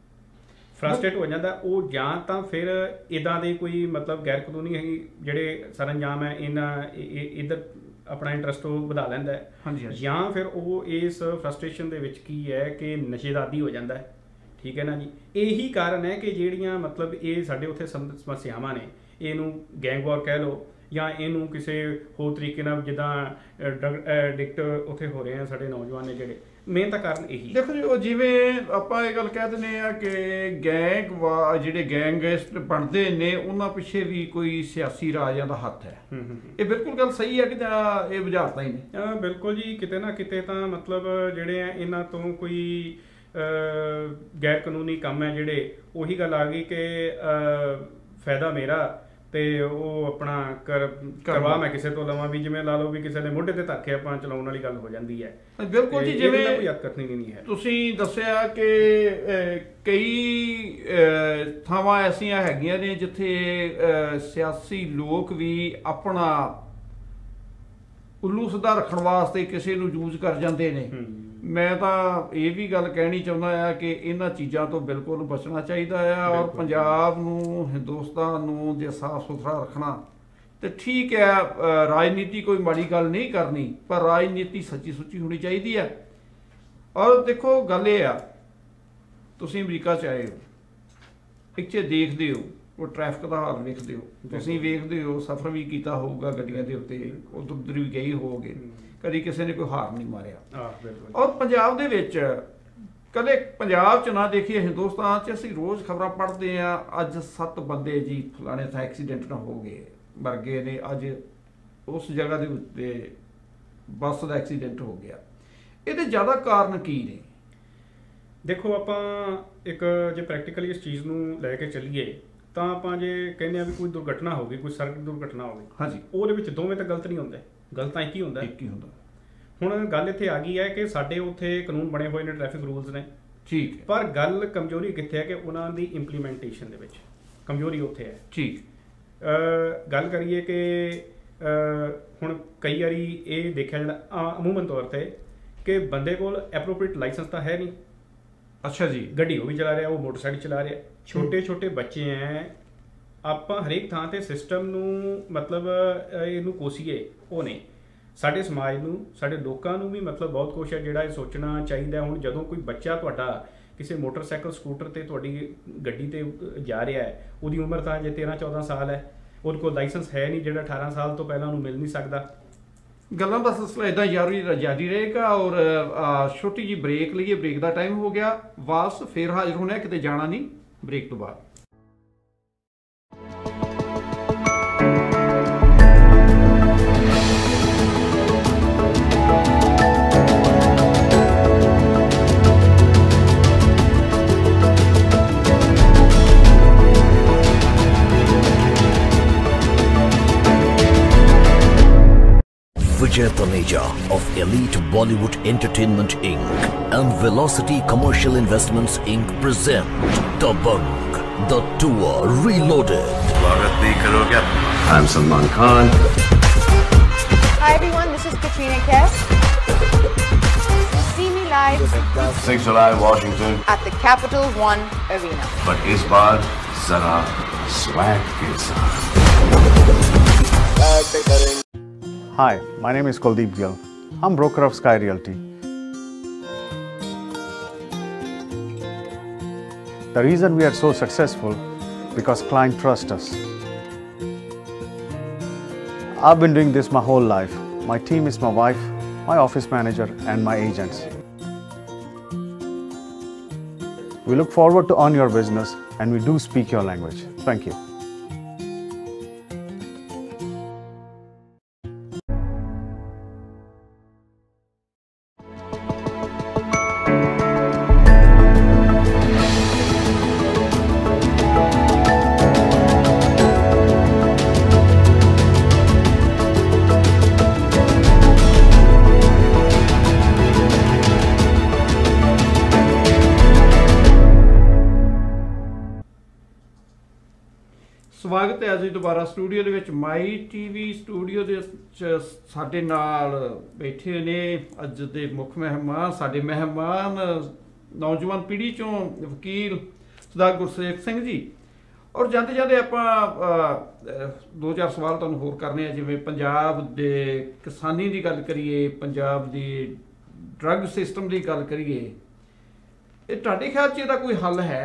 ਹੋ ਜਾਂਦਾ। ਉਹ ਜਾਂ ਤਾਂ ਫਿਰ ਇੱਦਾਂ ਦੇ ਕੋਈ ਮਤਲਬ ਗੈਰ ਕਾਨੂੰਨੀ ਜਿਹੜੇ ਸਰੰਜਾਮ ਹੈ ਇੱਧਰ ਆਪਣਾ ਇੰਟਰਸਟ ਉਹ ਵਧਾ ਲੈਂਦਾ ਹੈ, ਜਾਂ ਫਿਰ ਉਹ ਇਸ ਫਰਸਟ੍ਰੇਸ਼ਨ ਦੇ ਵਿੱਚ ਕੀ ਹੈ ਕਿ ਨਸ਼ੇ ਦਾ ਆਦੀ ਹੋ ਜਾਂਦਾ ਹੈ। ਠੀਕ ਹੈ ਨਾ ਜੀ। ਇਹੀ ਕਾਰਨ ਹੈ ਕਿ ਜਿਹੜੀਆਂ ਮਤਲਬ ਇਹ ਸਾਡੇ ਉੱਥੇ ਸਮੱਸਿਆਵਾਂ ਨੇ, ਇਹਨੂੰ ਗੈਂਗਵਾਰ ਕਹਿ ਲਓ ਜਾਂ ਇਹਨੂੰ ਕਿਸੇ ਹੋਰ ਤਰੀਕੇ ਨਾਲ ਜਿੱਦਾਂ ਡਰਗ ਐਡਿਕਟ ਉੱਥੇ ਹੋ ਰਹੇ ਆ ਸਾਡੇ ਨੌਜਵਾਨ ਨੇ, ਜਿਹੜੇ ਮੇਨ ਤਾਂ ਕਾਰਨ ਇਹੀ। ਦੇਖੋ ਜੀ, ਉਹ ਜਿਵੇਂ ਆਪਾਂ ਇਹ ਗੱਲ ਕਹਿ ਦਿੰਦੇ ਆ ਕਿ ਜਿਹੜੇ ਗੈਂਗਸਟ ਬਣਦੇ ਨੇ ਉਹਨਾਂ ਪਿੱਛੇ ਵੀ ਕੋਈ ਸਿਆਸੀ ਰਾਜਾਂ ਦਾ ਹੱਥ ਹੈ। ਇਹ ਬਿਲਕੁਲ ਗੱਲ ਸਹੀ ਹੈ ਕਿ ਜਾਂ ਇਹ ਬੁਝਾਰਤਾਂ ਹੀ ਨੇ? ਬਿਲਕੁਲ ਜੀ, ਕਿਤੇ ਨਾ ਕਿਤੇ ਤਾਂ ਮਤਲਬ ਜਿਹੜੇ ਆ ਇਹਨਾਂ ਤੋਂ ਕੋਈ ਗੈਰ ਕਾਨੂੰਨੀ ਕੰਮ ਹੈ ਜਿਹੜੇ, ਉਹੀ ਗੱਲ ਆ ਗਈ ਕਿ ਫਾਇਦਾ ਮੇਰਾ ਤੇ ਉਹ ਆਪਣਾ ਕਰਵਾ ਮੈਂ ਕਿਸੇ ਤੋਂ ਲਵਾਂ, ਵੀ ਜਿਵੇਂ ਲਾ ਲਓ ਵੀ ਕਿਸੇ ਦੇ ਮੋਢੇ ਤੇ ਧੱਕੇ ਆਪਾਂ ਚਲਾਉਣ ਵਾਲੀ ਗੱਲ ਹੋ ਜਾਂਦੀ ਹੈ। ਬਿਲਕੁਲ ਜੀ, ਜਿਵੇਂ ਕੋਈ ਹੱਕਤ ਨਹੀਂ ਹੈ। ਤੁਸੀਂ ਦੱਸਿਆ ਕਿ ਕਈ ਥਾਵਾਂ ਐਸੀਆਂ ਹੈਗੀਆਂ ਨੇ ਜਿੱਥੇ ਸਿਆਸੀ ਲੋਕ ਵੀ ਆਪਣਾ ਉੱਲੂ ਸਿੱਧਾ ਰੱਖਣ ਵਾਸਤੇ ਕਿਸੇ ਨੂੰ ਯੂਜ਼ ਕਰ ਜਾਂਦੇ ਨੇ। ਮੈਂ ਤਾਂ ਇਹ ਵੀ ਗੱਲ ਕਹਿਣੀ ਚਾਹੁੰਦਾ ਆ ਕਿ ਇਹਨਾਂ ਚੀਜ਼ਾਂ ਤੋਂ ਬਿਲਕੁਲ ਬਚਣਾ ਚਾਹੀਦਾ ਆ, ਔਰ ਪੰਜਾਬ ਨੂੰ, ਹਿੰਦੁਸਤਾਨ ਨੂੰ ਜੇ ਸਾਫ਼ ਸੁਥਰਾ ਰੱਖਣਾ ਤੇ ਠੀਕ ਹੈ, ਰਾਜਨੀਤੀ ਕੋਈ ਮਾੜੀ ਗੱਲ ਨਹੀਂ ਕਰਨੀ, ਪਰ ਰਾਜਨੀਤੀ ਸੱਚੀ ਸੁੱਚੀ ਹੋਣੀ ਚਾਹੀਦੀ ਹੈ। ਔਰ ਦੇਖੋ ਗੱਲ ਇਹ ਆ, ਤੁਸੀਂ ਅਮਰੀਕਾ 'ਚ ਆਏ ਹੋ, ਇੱਥੇ ਦੇਖਦੇ ਹੋ ਉਹ ਟ੍ਰੈਫਿਕ ਦਾ ਹਾਲ ਵੇਖਦੇ ਹੋ, ਤੁਸੀਂ ਵੇਖਦੇ ਹੋ, ਸਫ਼ਰ ਵੀ ਕੀਤਾ ਹੋਊਗਾ ਗੱਡੀਆਂ ਦੇ ਉੱਤੇ, ਉੱਧਰ ਉੱਧਰ ਵੀ ਗਏ ਹੋਵੋਗੇ, ਕਦੀ ਕਿਸੇ ਨੇ ਕੋਈ ਹਾਰ ਨਹੀਂ ਮਾਰਿਆ। ਔਰ ਪੰਜਾਬ ਦੇ ਵਿੱਚ ਕਦੇ ਪੰਜਾਬ 'ਚ ਨਾ ਦੇਖੀਏ, ਹਿੰਦੁਸਤਾਨ 'ਚ ਅਸੀਂ ਰੋਜ਼ ਖਬਰਾਂ ਪੜ੍ਹਦੇ ਹਾਂ, ਅੱਜ 7 ਬੰਦੇ ਜੀ ਫਲਾਣੇ ਥਾਂ ਐਕਸੀਡੈਂਟ ਨਾ ਹੋ ਗਏ, ਮਰ ਗਏ ਨੇ, ਅੱਜ ਉਸ ਜਗ੍ਹਾ ਦੇ ਉੱਤੇ ਬੱਸ ਦਾ ਐਕਸੀਡੈਂਟ ਹੋ ਗਿਆ। ਇਹਦੇ ਜ਼ਿਆਦਾ ਕਾਰਨ ਕੀ ਨੇ? ਦੇਖੋ, ਆਪਾਂ ਇੱਕ ਜੇ ਪ੍ਰੈਕਟੀਕਲੀ ਇਸ ਚੀਜ਼ ਨੂੰ ਲੈ ਕੇ ਚੱਲੀਏ ਤਾਂ ਆਪਾਂ ਜੇ ਕਹਿੰਦੇ ਆ ਵੀ ਕੋਈ ਦੁਰਘਟਨਾ ਹੋ ਗਈ, ਕੋਈ ਸੜਕ ਦੁਰਘਟਨਾ ਹੋ ਗਈ, ਉਹਦੇ ਵਿੱਚ ਦੋਵੇਂ ਤਾਂ ਗਲਤ ਨਹੀਂ ਹੁੰਦੇ, ਗਲਤ ਤਾਂ ਇੱਕ ਹੀ ਹੁੰਦਾ। ਹੁਣ ਗੱਲ ਇੱਥੇ ਆ ਗਈ ਹੈ ਕਿ ਸਾਡੇ ਉੱਥੇ ਕਾਨੂੰਨ ਬਣੇ ਹੋਏ ਨੇ, ਟ੍ਰੈਫਿਕ ਰੂਲਸ ਨੇ, ਠੀਕ, ਪਰ ਗੱਲ ਕਮਜ਼ੋਰੀ ਕਿੱਥੇ ਹੈ ਕਿ ਉਹਨਾਂ ਦੀ ਇੰਪਲੀਮੈਂਟੇਸ਼ਨ ਦੇ ਵਿੱਚ ਕਮਜ਼ੋਰੀ ਉੱਥੇ ਹੈ। ਠੀਕ, ਗੱਲ ਕਰੀਏ ਕਿ ਹੁਣ ਕਈ ਵਾਰੀ ਇਹ ਦੇਖਿਆ ਜਾਂਦਾ ਅਮੂਮਨ ਤੌਰ ਤੇ ਕਿ ਬੰਦੇ ਕੋਲ ਐਪਰੋਪਰੀਏਟ ਲਾਇਸੈਂਸ ਤਾਂ ਹੈ ਨਹੀਂ। ਅੱਛਾ ਜੀ। ਗੱਡੀ ਉਹ ਵੀ ਚਲਾ ਰਿਹਾ, ਉਹ ਮੋਟਰਸਾਈਕਲ ਚਲਾ ਰਿਹਾ, ਛੋਟੇ ਛੋਟੇ ਬੱਚੇ ਐ। ਆਪਾਂ ਹਰੇਕ ਥਾਂ ਤੇ ਸਿਸਟਮ ਨੂੰ ਮਤਲਬ ਇਹਨੂੰ ਕੋਸੀਏ, ਉਹ ਨਹੀਂ। ਸਾਡੇ ਸਮਾਜ ਨੂੰ, ਸਾਡੇ ਲੋਕਾਂ ਨੂੰ ਵੀ ਮਤਲਬ ਬਹੁਤ ਕੁਛ ਹੈ ਜਿਹੜਾ ਇਹ ਸੋਚਣਾ ਚਾਹੀਦਾ। ਹੁਣ ਜਦੋਂ ਕੋਈ ਬੱਚਾ ਤੁਹਾਡਾ ਕਿਸੇ ਮੋਟਰਸਾਈਕਲ ਸਕੂਟਰ ਤੇ ਤੁਹਾਡੀ ਗੱਡੀ ਤੇ ਜਾ ਰਿਹਾ ਹੈ, ਉਹਦੀ ਉਮਰ ਤਾਂ ਜੇ 13-14 ਸਾਲ ਹੈ, ਉਹਦੇ ਕੋਲ ਲਾਇਸੈਂਸ ਹੈ ਨਹੀਂ ਜਿਹੜਾ 18 ਸਾਲ ਤੋਂ ਪਹਿਲਾਂ ਉਹਨੂੰ ਮਿਲ ਨਹੀਂ ਸਕਦਾ। ਗੱਲਾਂ ਦਾ ਸਿਲਸਿਲਾ ਇਦਾਂ ਜਾਰੀ ਰਹੇਗਾ। ਔਰ ਛੋਟੀ ਜੀ ਬ੍ਰੇਕ ਲਈਏ, ਬ੍ਰੇਕ ਦਾ ਟਾਈਮ ਹੋ ਗਿਆ, ਵਾਪਸ ਫੇਰ ਹਾਜ਼ਰ ਹੋਣਾ, ਕਿਤੇ ਜਾਣਾ ਨਹੀਂ ਬ੍ਰੇਕ ਤੋਂ ਬਾਅਦ। Vijay Taneja of Elite Bollywood Entertainment Inc. and Velocity Commercial Investments Inc. present Dabang, the tour reloaded. स्वागत नहीं करोगे? I'm Salman Khan. Hi everyone, this is Katrina Kaif. You see me live 6 July, Washington. at the Capital One Arena. But इस बार जरा swag के साथ. Hi, my name is Kuldeep Gill. I'm broker of Sky Realty. The reason we are so successful because clients trust us. I've been doing this my whole life. My team is my wife, my office manager and my agents. We look forward to earn your business and we do speak your language. Thank you. ਸਵਾਗਤ ਹੈ ਜੀ ਦੁਬਾਰਾ studio ਦੇ ਵਿੱਚ। ਮਾਈ TV studio ਦੇ ਵਿੱਚ ਸਾਡੇ ਨਾਲ ਬੈਠੇ ਨੇ ਅੱਜ ਦੇ ਮੁੱਖ ਮਹਿਮਾਨ, ਸਾਡੇ ਮਹਿਮਾਨ ਨੌਜਵਾਨ ਪੀੜ੍ਹੀ ਚੋਂ ਵਕੀਲ ਸਰਦਾਰ ਗੁਰਸੇਵਕ ਸਿੰਘ ਜੀ। ਔਰ ਜਾਂਦੇ ਜਾਂਦੇ ਆਪਾਂ 2-4 ਸਵਾਲ ਤੁਹਾਨੂੰ ਹੋਰ ਕਰਨੇ ਆ, ਜਿਵੇਂ ਪੰਜਾਬ ਦੇ ਕਿਸਾਨੀ ਦੀ ਗੱਲ ਕਰੀਏ, ਪੰਜਾਬ ਦੀ ਡਰੱਗ ਸਿਸਟਮ ਦੀ ਗੱਲ ਕਰੀਏ, ਇਹ ਤੁਹਾਡੇ ਖਿਆਲ 'ਚ ਇਹਦਾ ਕੋਈ ਹੱਲ ਹੈ?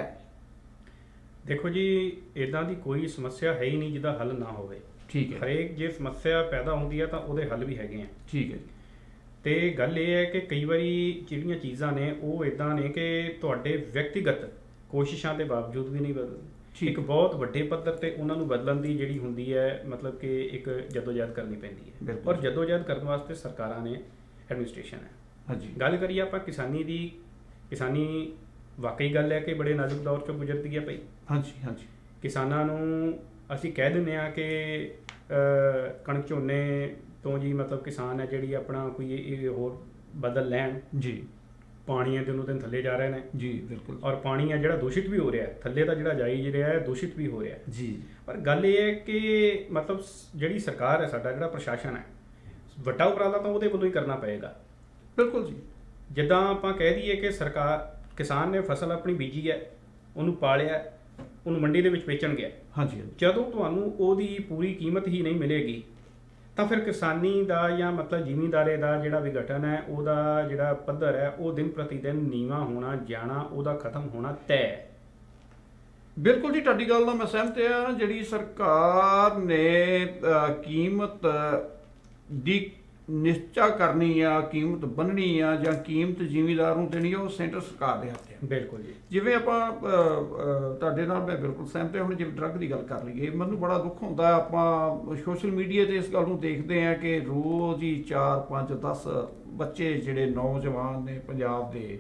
ਦੇਖੋ ਜੀ, ਇੱਦਾਂ ਦੀ ਕੋਈ ਸਮੱਸਿਆ ਹੈ ਹੀ ਨਹੀਂ ਜਿਹਦਾ ਹੱਲ ਨਾ ਹੋਵੇ। ਠੀਕ ਹੈ। ਹਰੇਕ ਜੇ ਸਮੱਸਿਆ ਪੈਦਾ ਹੁੰਦੀ ਹੈ ਤਾਂ ਉਹਦੇ ਹੱਲ ਵੀ ਹੈਗੇ ਆ। ਠੀਕ ਹੈ। ਤੇ ਗੱਲ ਇਹ ਹੈ ਕਿ ਕਈ ਵਾਰੀ ਜਿਹੜੀਆਂ ਚੀਜ਼ਾਂ ਨੇ ਉਹ ਇੱਦਾਂ ਨੇ ਕਿ ਤੁਹਾਡੇ ਵਿਅਕਤੀਗਤ ਕੋਸ਼ਿਸ਼ਾਂ ਦੇ ਬਾਵਜੂਦ ਵੀ ਨਹੀਂ ਬਦਲਦੀਆਂ। ਇੱਕ ਬਹੁਤ ਵੱਡੇ ਪੱਧਰ ਤੇ ਉਹਨਾਂ ਨੂੰ ਬਦਲਣ ਦੀ ਜਿਹੜੀ ਹੁੰਦੀ ਹੈ, ਮਤਲਬ ਕਿ ਇੱਕ ਜਦੋਜਹਿਦ ਕਰਨੀ ਪੈਂਦੀ ਹੈ। ਔਰ ਜਦੋਜਹਿਦ ਕਰਨ ਵਾਸਤੇ ਸਰਕਾਰਾਂ ਨੇ, ਐਡਮਿਨਿਸਟ੍ਰੇਸ਼ਨ ਹੈ। ਹਾਂਜੀ। ਗੱਲ ਕਰੀਏ ਆਪਾਂ ਕਿਸਾਨੀ ਦੀ, ਕਿਸਾਨੀ ਵਾਕਈ ਗੱਲ ਹੈ ਕਿ ਬੜੇ ਨਾਜ਼ੁਕ ਦੌਰ 'ਚੋਂ ਗੁਜ਼ਰਦੀ ਹੈ ਪਈ। ਹਾਂਜੀ ਹਾਂਜੀ। ਕਿਸਾਨਾਂ ਨੂੰ ਅਸੀਂ ਕਹਿ ਦਿੰਦੇ ਹਾਂ ਕਿ ਕਣਕ ਝੋਨੇ ਤੋਂ ਜੀ, ਮਤਲਬ ਕਿਸਾਨ ਹੈ ਜਿਹੜੀ ਆਪਣਾ ਕੋਈ ਇਹ ਹੋਰ ਬਦਲ ਲੈਣ ਜੀ। ਪਾਣੀ ਹੈ ਦਿਨੋਂ ਦਿਨ ਥੱਲੇ ਜਾ ਰਹੇ ਨੇ ਜੀ ਬਿਲਕੁਲ। ਔਰ ਪਾਣੀ ਹੈ ਜਿਹੜਾ ਦੂਸ਼ਿਤ ਵੀ ਹੋ ਰਿਹਾ, ਥੱਲੇ ਤਾਂ ਜਿਹੜਾ ਜਾਈ ਰਿਹਾ ਹੈ ਦੂਸ਼ਿਤ ਵੀ ਹੋ ਰਿਹਾ ਜੀ। ਪਰ ਗੱਲ ਇਹ ਹੈ ਕਿ ਮਤਲਬ ਜਿਹੜੀ ਸਰਕਾਰ ਹੈ, ਸਾਡਾ ਜਿਹੜਾ ਪ੍ਰਸ਼ਾਸਨ ਹੈ, ਵੱਡਾ ਉਪਰਾਲਾ ਤਾਂ ਉਹਦੇ ਵੱਲੋਂ ਹੀ ਕਰਨਾ ਪਏਗਾ। ਬਿਲਕੁਲ ਜੀ। ਜਿੱਦਾਂ ਆਪਾਂ ਕਹਿ ਦਈਏ ਕਿ ਸਰਕਾਰ, ਕਿਸਾਨ ਨੇ ਫਸਲ ਆਪਣੀ ਬੀਜੀ ਹੈ, ਉਹਨੂੰ ਪਾਲਿਆ, ਉਹਨੂੰ ਮੰਡੀ ਦੇ ਵਿੱਚ ਵੇਚਣ ਗਿਆ। ਹਾਂਜੀ। ਜਦੋਂ ਤੁਹਾਨੂੰ ਉਹਦੀ ਪੂਰੀ ਕੀਮਤ ਹੀ ਨਹੀਂ ਮਿਲੇਗੀ ਤਾਂ ਫਿਰ ਕਿਸਾਨੀ ਦਾ ਜਾਂ ਮਤਲਬ ਜ਼ਿਮੀਂਦਾਰੇ ਦਾ ਜਿਹੜਾ ਵਿਘਟਨ ਹੈ, ਉਹਦਾ ਜਿਹੜਾ ਪੱਧਰ ਹੈ, ਉਹ ਦਿਨ ਪ੍ਰਤੀ ਦਿਨ ਨੀਵਾਂ ਹੋਣਾ ਜਾਣਾ, ਉਹਦਾ ਖਤਮ ਹੋਣਾ ਤੈਅ ਹੈ। ਬਿਲਕੁਲ ਜੀ, ਤੁਹਾਡੀ ਗੱਲ ਨਾਲ ਮੈਂ ਸਹਿਮਤ ਹਾਂ। ਜਿਹੜੀ ਸਰਕਾਰ ਨੇ ਕੀਮਤ ਦੀ ਨਿਸ਼ਚਾ ਕਰਨੀ ਆ, ਕੀਮਤ ਬੰਨਣੀ ਆ ਜਾਂ ਕੀਮਤ ਜ਼ਿਮੀਂਦਾਰ ਨੂੰ ਦੇਣੀ ਆ, ਉਹ ਸੈਂਟਰ ਸਰਕਾਰ ਦੇ ਹੱਥ ਹੈ। ਬਿਲਕੁਲ ਜੀ। ਜਿਵੇਂ ਆਪਾਂ ਤੁਹਾਡੇ ਨਾਲ ਮੈਂ ਬਿਲਕੁਲ ਸਹਿਮਤ ਹਾਂ। ਹੁਣ ਜਿਵੇਂ ਡਰੱਗ ਦੀ ਗੱਲ ਕਰ ਲਈਏ, ਮੈਨੂੰ ਬੜਾ ਦੁੱਖ ਹੁੰਦਾ, ਆਪਾਂ ਸੋਸ਼ਲ ਮੀਡੀਆ 'ਤੇ ਇਸ ਗੱਲ ਨੂੰ ਦੇਖਦੇ ਹਾਂ ਕਿ ਰੋਜ਼ ਹੀ 4, 5, 10 ਬੱਚੇ ਜਿਹੜੇ ਨੌਜਵਾਨ ਨੇ ਪੰਜਾਬ ਦੇ,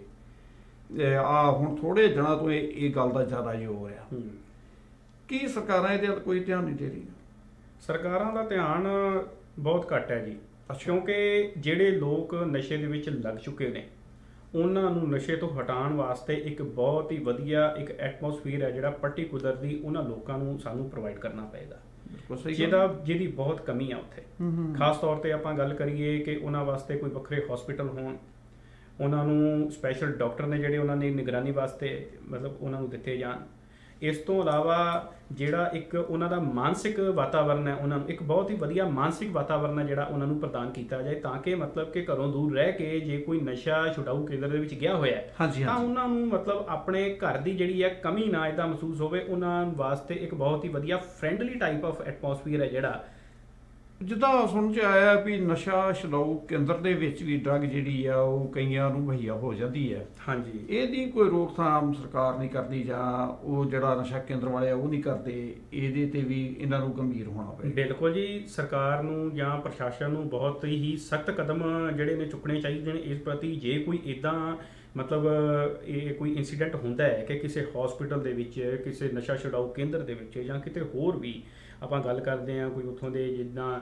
ਹੁਣ ਥੋੜ੍ਹੇ ਦਿਨਾਂ ਤੋਂ ਇਹ ਗੱਲ ਦਾ ਜ਼ਿਆਦਾ ਹੀ ਹੋ ਰਿਹਾ। ਕੀ ਸਰਕਾਰਾਂ ਇਹਦੇ ਵੱਲ ਕੋਈ ਧਿਆਨ ਨਹੀਂ ਦੇ ਰਹੀਆਂ? ਸਰਕਾਰਾਂ ਦਾ ਧਿਆਨ ਬਹੁਤ ਘੱਟ ਹੈ ਜੀ, ਕਿਉਂਕਿ ਜਿਹੜੇ ਲੋਕ ਨਸ਼ੇ ਦੇ ਵਿੱਚ ਲੱਗ ਚੁੱਕੇ ਨੇ ਉਹਨਾਂ ਨੂੰ ਨਸ਼ੇ ਤੋਂ ਹਟਾਉਣ ਵਾਸਤੇ ਇੱਕ ਬਹੁਤ ਹੀ ਵਧੀਆ ਇੱਕ ਐਟਮੋਸਫੀਅਰ ਹੈ ਜਿਹੜਾ ਪਾਰਟਿਕੂਲਰ ਦੀ ਉਹਨਾਂ ਲੋਕਾਂ ਨੂੰ ਸਾਨੂੰ ਪ੍ਰੋਵਾਈਡ ਕਰਨਾ ਪਏਗਾ, ਜਿਹਦੀ ਬਹੁਤ ਕਮੀ ਆ ਉੱਥੇ। ਖਾਸ ਤੌਰ ਤੇ ਆਪਾਂ ਗੱਲ ਕਰੀਏ ਕਿ ਉਹਨਾਂ ਵਾਸਤੇ ਕੋਈ ਵੱਖਰੇ ਹਸਪੀਟਲ ਹੋਣ, ਉਹਨਾਂ ਨੂੰ ਸਪੈਸ਼ਲ ਡਾਕਟਰ ਨੇ ਜਿਹੜੇ ਉਹਨਾਂ ਦੀ ਨਿਗਰਾਨੀ ਵਾਸਤੇ ਮਤਲਬ ਉਹਨਾਂ ਨੂੰ ਦਿੱਤੇ ਜਾਣ। ਇਸ ਤੋਂ ਇਲਾਵਾ ਜਿਹੜਾ ਇੱਕ ਉਹਨਾਂ ਦਾ ਮਾਨਸਿਕ ਵਾਤਾਵਰਨ ਹੈ, ਉਹਨਾਂ ਨੂੰ ਇੱਕ ਬਹੁਤ ਹੀ ਵਧੀਆ ਮਾਨਸਿਕ ਵਾਤਾਵਰਨ ਹੈ ਜਿਹੜਾ ਉਹਨਾਂ ਨੂੰ ਪ੍ਰਦਾਨ ਕੀਤਾ ਜਾਏ, ਤਾਂ ਕਿ ਮਤਲਬ ਕਿ ਘਰੋਂ ਦੂਰ ਰਹਿ ਕੇ ਜੇ ਕੋਈ ਨਸ਼ਾ ਛੁਡਾਊ ਕੇਂਦਰ ਦੇ ਵਿੱਚ ਗਿਆ ਹੋਇਆ ਹੈ ਤਾਂ ਉਹਨਾਂ ਨੂੰ ਮਤਲਬ ਆਪਣੇ ਘਰ ਦੀ ਜਿਹੜੀ ਹੈ ਕਮੀ ਨਾ ਇੱਦਾਂ ਮਹਿਸੂਸ ਹੋਵੇ। ਉਹਨਾਂ ਵਾਸਤੇ ਇੱਕ ਬਹੁਤ ਹੀ ਵਧੀਆ ਫਰੈਂਡਲੀ ਟਾਈਪ ਆਫ ਐਟਮੋਸਫੀਅਰ ਹੈ ਜਿਹੜਾ, ਜਿੱਦਾਂ ਸੁਣ 'ਚ ਆਇਆ ਵੀ ਨਸ਼ਾ ਛੁਡਾਊ ਕੇਂਦਰ ਦੇ ਵਿੱਚ ਵੀ ਡਰੱਗ ਜਿਹੜੀ ਆ ਉਹ ਕਈਆਂ ਨੂੰ ਮੁਹੱਈਆ ਹੋ ਜਾਂਦੀ ਹੈ। ਹਾਂਜੀ, ਇਹਦੀ ਕੋਈ ਰੋਕਥਾਮ ਸਰਕਾਰ ਨਹੀਂ ਕਰਦੀ ਜਾਂ ਉਹ ਜਿਹੜਾ ਨਸ਼ਾ ਕੇਂਦਰ ਵਾਲੇ ਆ ਉਹ ਨਹੀਂ ਕਰਦੇ, ਇਹਦੇ ਤੇ ਵੀ ਇਹਨਾਂ ਨੂੰ ਗੰਭੀਰ ਹੋਣਾ ਪਏਗਾ। ਬਿਲਕੁਲ ਜੀ, ਸਰਕਾਰ ਨੂੰ ਜਾਂ ਪ੍ਰਸ਼ਾਸਨ ਨੂੰ ਬਹੁਤ ਹੀ ਸਖਤ ਕਦਮ ਜਿਹੜੇ ਨੇ ਚੁੱਕਣੇ ਚਾਹੀਦੇ ਨੇ ਇਸ ਪ੍ਰਤੀ। ਜੇ ਕੋਈ ਇੱਦਾਂ ਮਤਲਬ ਇਹ ਕੋਈ ਇੰਸੀਡੈਂਟ ਹੁੰਦਾ ਹੈ ਕਿ ਕਿਸੇ ਹਸਪੀਟਲ ਦੇ ਵਿੱਚ, ਕਿਸੇ ਨਸ਼ਾ ਛੁਡਾਊ ਕੇਂਦਰ ਦੇ ਵਿੱਚ ਜਾਂ ਕਿਤੇ ਹੋਰ ਵੀ ਆਪਾਂ ਗੱਲ ਕਰਦੇ ਹਾਂ, ਕੋਈ ਉੱਥੋਂ ਦੇ ਜਿੱਦਾਂ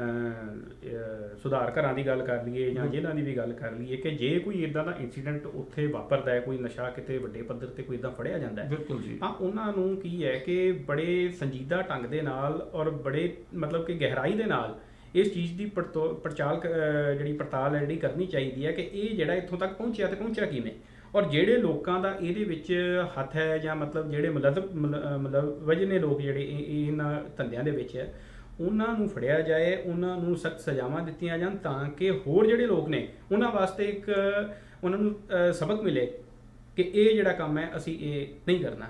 ਸੁਧਾਰ ਘਰਾਂ ਦੀ ਗੱਲ ਕਰ ਲਈਏ ਜਾਂ ਜੇਲ੍ਹਾਂ ਦੀ ਵੀ ਗੱਲ ਕਰ ਲਈਏ, ਕਿ ਜੇ ਕੋਈ ਇੱਦਾਂ ਦਾ ਇੰਸੀਡੈਂਟ ਉੱਥੇ ਵਾਪਰਦਾ ਹੈ, ਕੋਈ ਨਸ਼ਾ ਕਿਤੇ ਵੱਡੇ ਪੱਧਰ ਤੇ ਕੋਈ ਇੱਦਾਂ ਫੜਿਆ ਜਾਂਦਾ ਹੈ, ਬਿਲਕੁਲ ਜੀ, ਤਾਂ ਉਹਨਾਂ ਨੂੰ ਕੀ ਹੈ ਕਿ ਬੜੇ ਸੰਜੀਦਾ ਢੰਗ ਦੇ ਨਾਲ ਔਰ ਬੜੇ ਮਤਲਬ ਕਿ ਗਹਿਰਾਈ ਦੇ ਨਾਲ ਇਸ ਚੀਜ਼ ਦੀ ਪੜਤਾਲ ਹੈ ਜਿਹੜੀ ਕਰਨੀ ਚਾਹੀਦੀ ਹੈ ਕਿ ਇਹ ਜਿਹੜਾ ਇੱਥੋਂ ਤੱਕ ਪਹੁੰਚਿਆ ਤੇ ਪਹੁੰਚਿਆ ਕਿਵੇਂ, ਔਰ ਜਿਹੜੇ ਲੋਕਾਂ ਦਾ ਇਹਦੇ ਵਿੱਚ ਹੱਥ ਹੈ ਜਾਂ ਮਤਲਬ ਜਿਹੜੇ ਮਤਲਬ ਨੇ ਲੋਕ ਜਿਹੜੇ ਇਹਨਾਂ ਧੰਦਿਆਂ ਦੇ ਵਿੱਚ ਹੈ, ਉਹਨਾਂ ਨੂੰ ਫੜਿਆ ਜਾਏ, ਉਹਨਾਂ ਨੂੰ ਸਖਤ ਸਜ਼ਾਵਾਂ ਦਿੱਤੀਆਂ ਜਾਣ, ਤਾਂ ਕਿ ਹੋਰ ਜਿਹੜੇ ਲੋਕ ਨੇ ਉਹਨਾਂ ਵਾਸਤੇ ਇੱਕ ਉਹਨਾਂ ਨੂੰ ਸਬਕ ਮਿਲੇ ਕਿ ਇਹ ਜਿਹੜਾ ਕੰਮ ਹੈ ਅਸੀਂ ਇਹ ਨਹੀਂ ਕਰਨਾ।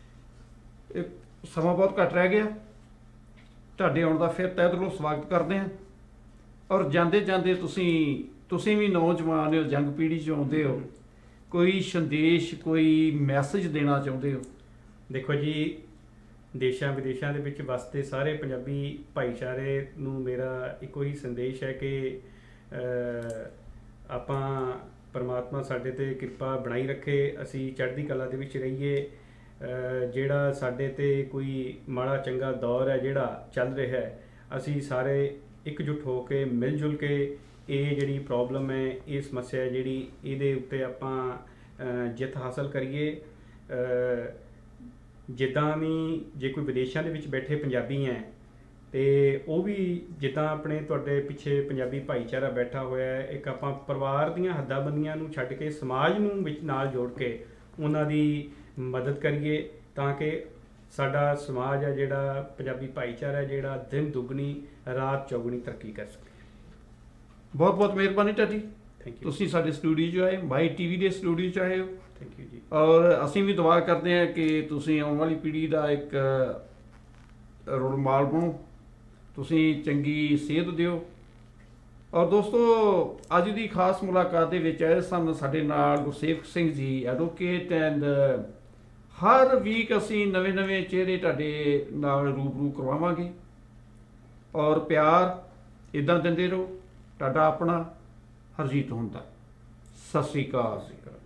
ਸਮਾਂ ਬਹੁਤ ਘੱਟ ਰਹਿ ਗਿਆ, ਤੁਹਾਡੇ ਆਉਣ ਦਾ ਫਿਰ ਤਹਿ ਦਿਲੋਂ ਸਵਾਗਤ ਕਰਦੇ ਹਾਂ। ਔਰ ਜਾਂਦੇ ਜਾਂਦੇ ਤੁਸੀਂ ਵੀ ਨੌਜਵਾਨ ਹੋ, ਜੰਗ ਪੀੜ੍ਹੀ 'ਚ ਆਉਂਦੇ ਹੋ, ਕੋਈ ਸੰਦੇਸ਼, ਕੋਈ ਮੈਸੇਜ ਦੇਣਾ ਚਾਹੁੰਦੇ ਹੋ? ਦੇਖੋ ਜੀ, ਦੇਸ਼ਾਂ ਵਿਦੇਸ਼ਾਂ ਦੇ ਵਿੱਚ ਵਸਦੇ ਸਾਰੇ ਪੰਜਾਬੀ ਭਾਈਚਾਰੇ ਨੂੰ ਮੇਰਾ ਇੱਕੋ ਹੀ ਸੰਦੇਸ਼ ਹੈ ਕਿ ਆਪਾਂ ਪਰਮਾਤਮਾ ਸਾਡੇ ਤੇ ਕਿਰਪਾ ਬਣਾਈ ਰੱਖੇ, ਅਸੀਂ ਚੜ੍ਹਦੀ ਕਲਾ ਦੇ ਵਿੱਚ ਰਹੀਏ। ਜਿਹੜਾ ਸਾਡੇ ਤੇ ਕੋਈ ਮਾੜਾ ਚੰਗਾ ਦੌਰ ਹੈ ਜਿਹੜਾ ਚੱਲ ਰਿਹਾ ਹੈ, ਅਸੀਂ ਸਾਰੇ ਇਕਜੁੱਟ ਹੋ ਕੇ ਮਿਲ ਜੁਲ ਕੇ ਇਹ ਜਿਹੜੀ ਪ੍ਰੋਬਲਮ ਹੈ, ਇਹ ਸਮੱਸਿਆ ਹੈ ਜਿਹੜੀ, ਇਹਦੇ ਉੱਤੇ ਆਪਾਂ ਜਿੱਤ ਹਾਸਲ ਕਰੀਏ। ਜਿੱਦਾਂ ਵੀ ਜੇ ਕੋਈ ਵਿਦੇਸ਼ਾਂ ਦੇ ਵਿੱਚ ਬੈਠੇ ਪੰਜਾਬੀ ਹੈ ਤੇ ਉਹ ਵੀ ਜਿੱਦਾਂ ਆਪਣੇ ਤੁਹਾਡੇ ਪਿੱਛੇ ਪੰਜਾਬੀ ਭਾਈਚਾਰਾ ਬੈਠਾ ਹੋਇਆ ਹੈ, ਇੱਕ ਆਪਾਂ ਪਰਿਵਾਰ ਦੀਆਂ ਹੱਦਾਬੰਦੀਆਂ ਨੂੰ ਛੱਡ ਕੇ ਸਮਾਜ ਨੂੰ ਵਿੱਚ ਨਾਲ ਜੋੜ ਕੇ ਉਹਨਾਂ ਦੀ ਮਦਦ ਕਰੀਏ, ਤਾਂ ਕਿ ਸਾਡਾ ਸਮਾਜ ਹੈ ਜਿਹੜਾ, ਪੰਜਾਬੀ ਭਾਈਚਾਰਾ ਜਿਹੜਾ ਦਿਨ ਦੁੱਗਣੀ ਰਾਤ ਚੌਗੁਣੀ ਤਰੱਕੀ ਕਰ ਸਕੇ। ਬਹੁਤ ਬਹੁਤ ਮਿਹਰਬਾਨੀ ਤੁਹਾਡੀ, ਥੈਂਕ ਯੂ। ਤੁਸੀਂ ਸਾਡੇ ਸਟੂਡੀਓ 'ਚ ਆਏ, ਮਾਈ ਟੀਵੀ ਦੇ ਸਟੂਡੀਓ 'ਚ ਆਏ ਹੋ। ਥੈਂਕ ਯੂ ਜੀ। ਔਰ ਅਸੀਂ ਵੀ ਦੁਆ ਕਰਦੇ ਹਾਂ ਕਿ ਤੁਸੀਂ ਆਉਣ ਵਾਲੀ ਪੀੜ੍ਹੀ ਦਾ ਇੱਕ ਰੋਲ ਮਾਡਲ ਬਣੋ, ਤੁਸੀਂ ਚੰਗੀ ਸੇਧ ਦਿਓ। ਔਰ ਦੋਸਤੋ, ਅੱਜ ਦੀ ਖਾਸ ਮੁਲਾਕਾਤ ਦੇ ਵਿੱਚ ਆਏ ਸਨ ਸਾਡੇ ਨਾਲ Gursewak Singh ji, advocate, and Har week ਅਸੀਂ ਨਵੇਂ ਚਿਹਰੇ ਤੁਹਾਡੇ ਨਾਲ ਰੂਬਰੂ ਕਰਵਾਵਾਂਗੇ। ਔਰ ਪਿਆਰ ਇੱਦਾਂ ਦਿੰਦੇ ਰਹੋ। ਤੁਹਾਡਾ ਆਪਣਾ ਹਰਜੀਤ ਹੁੰਦਾ। ਸਤਿ ਸ਼੍ਰੀ ਅਕਾਲ।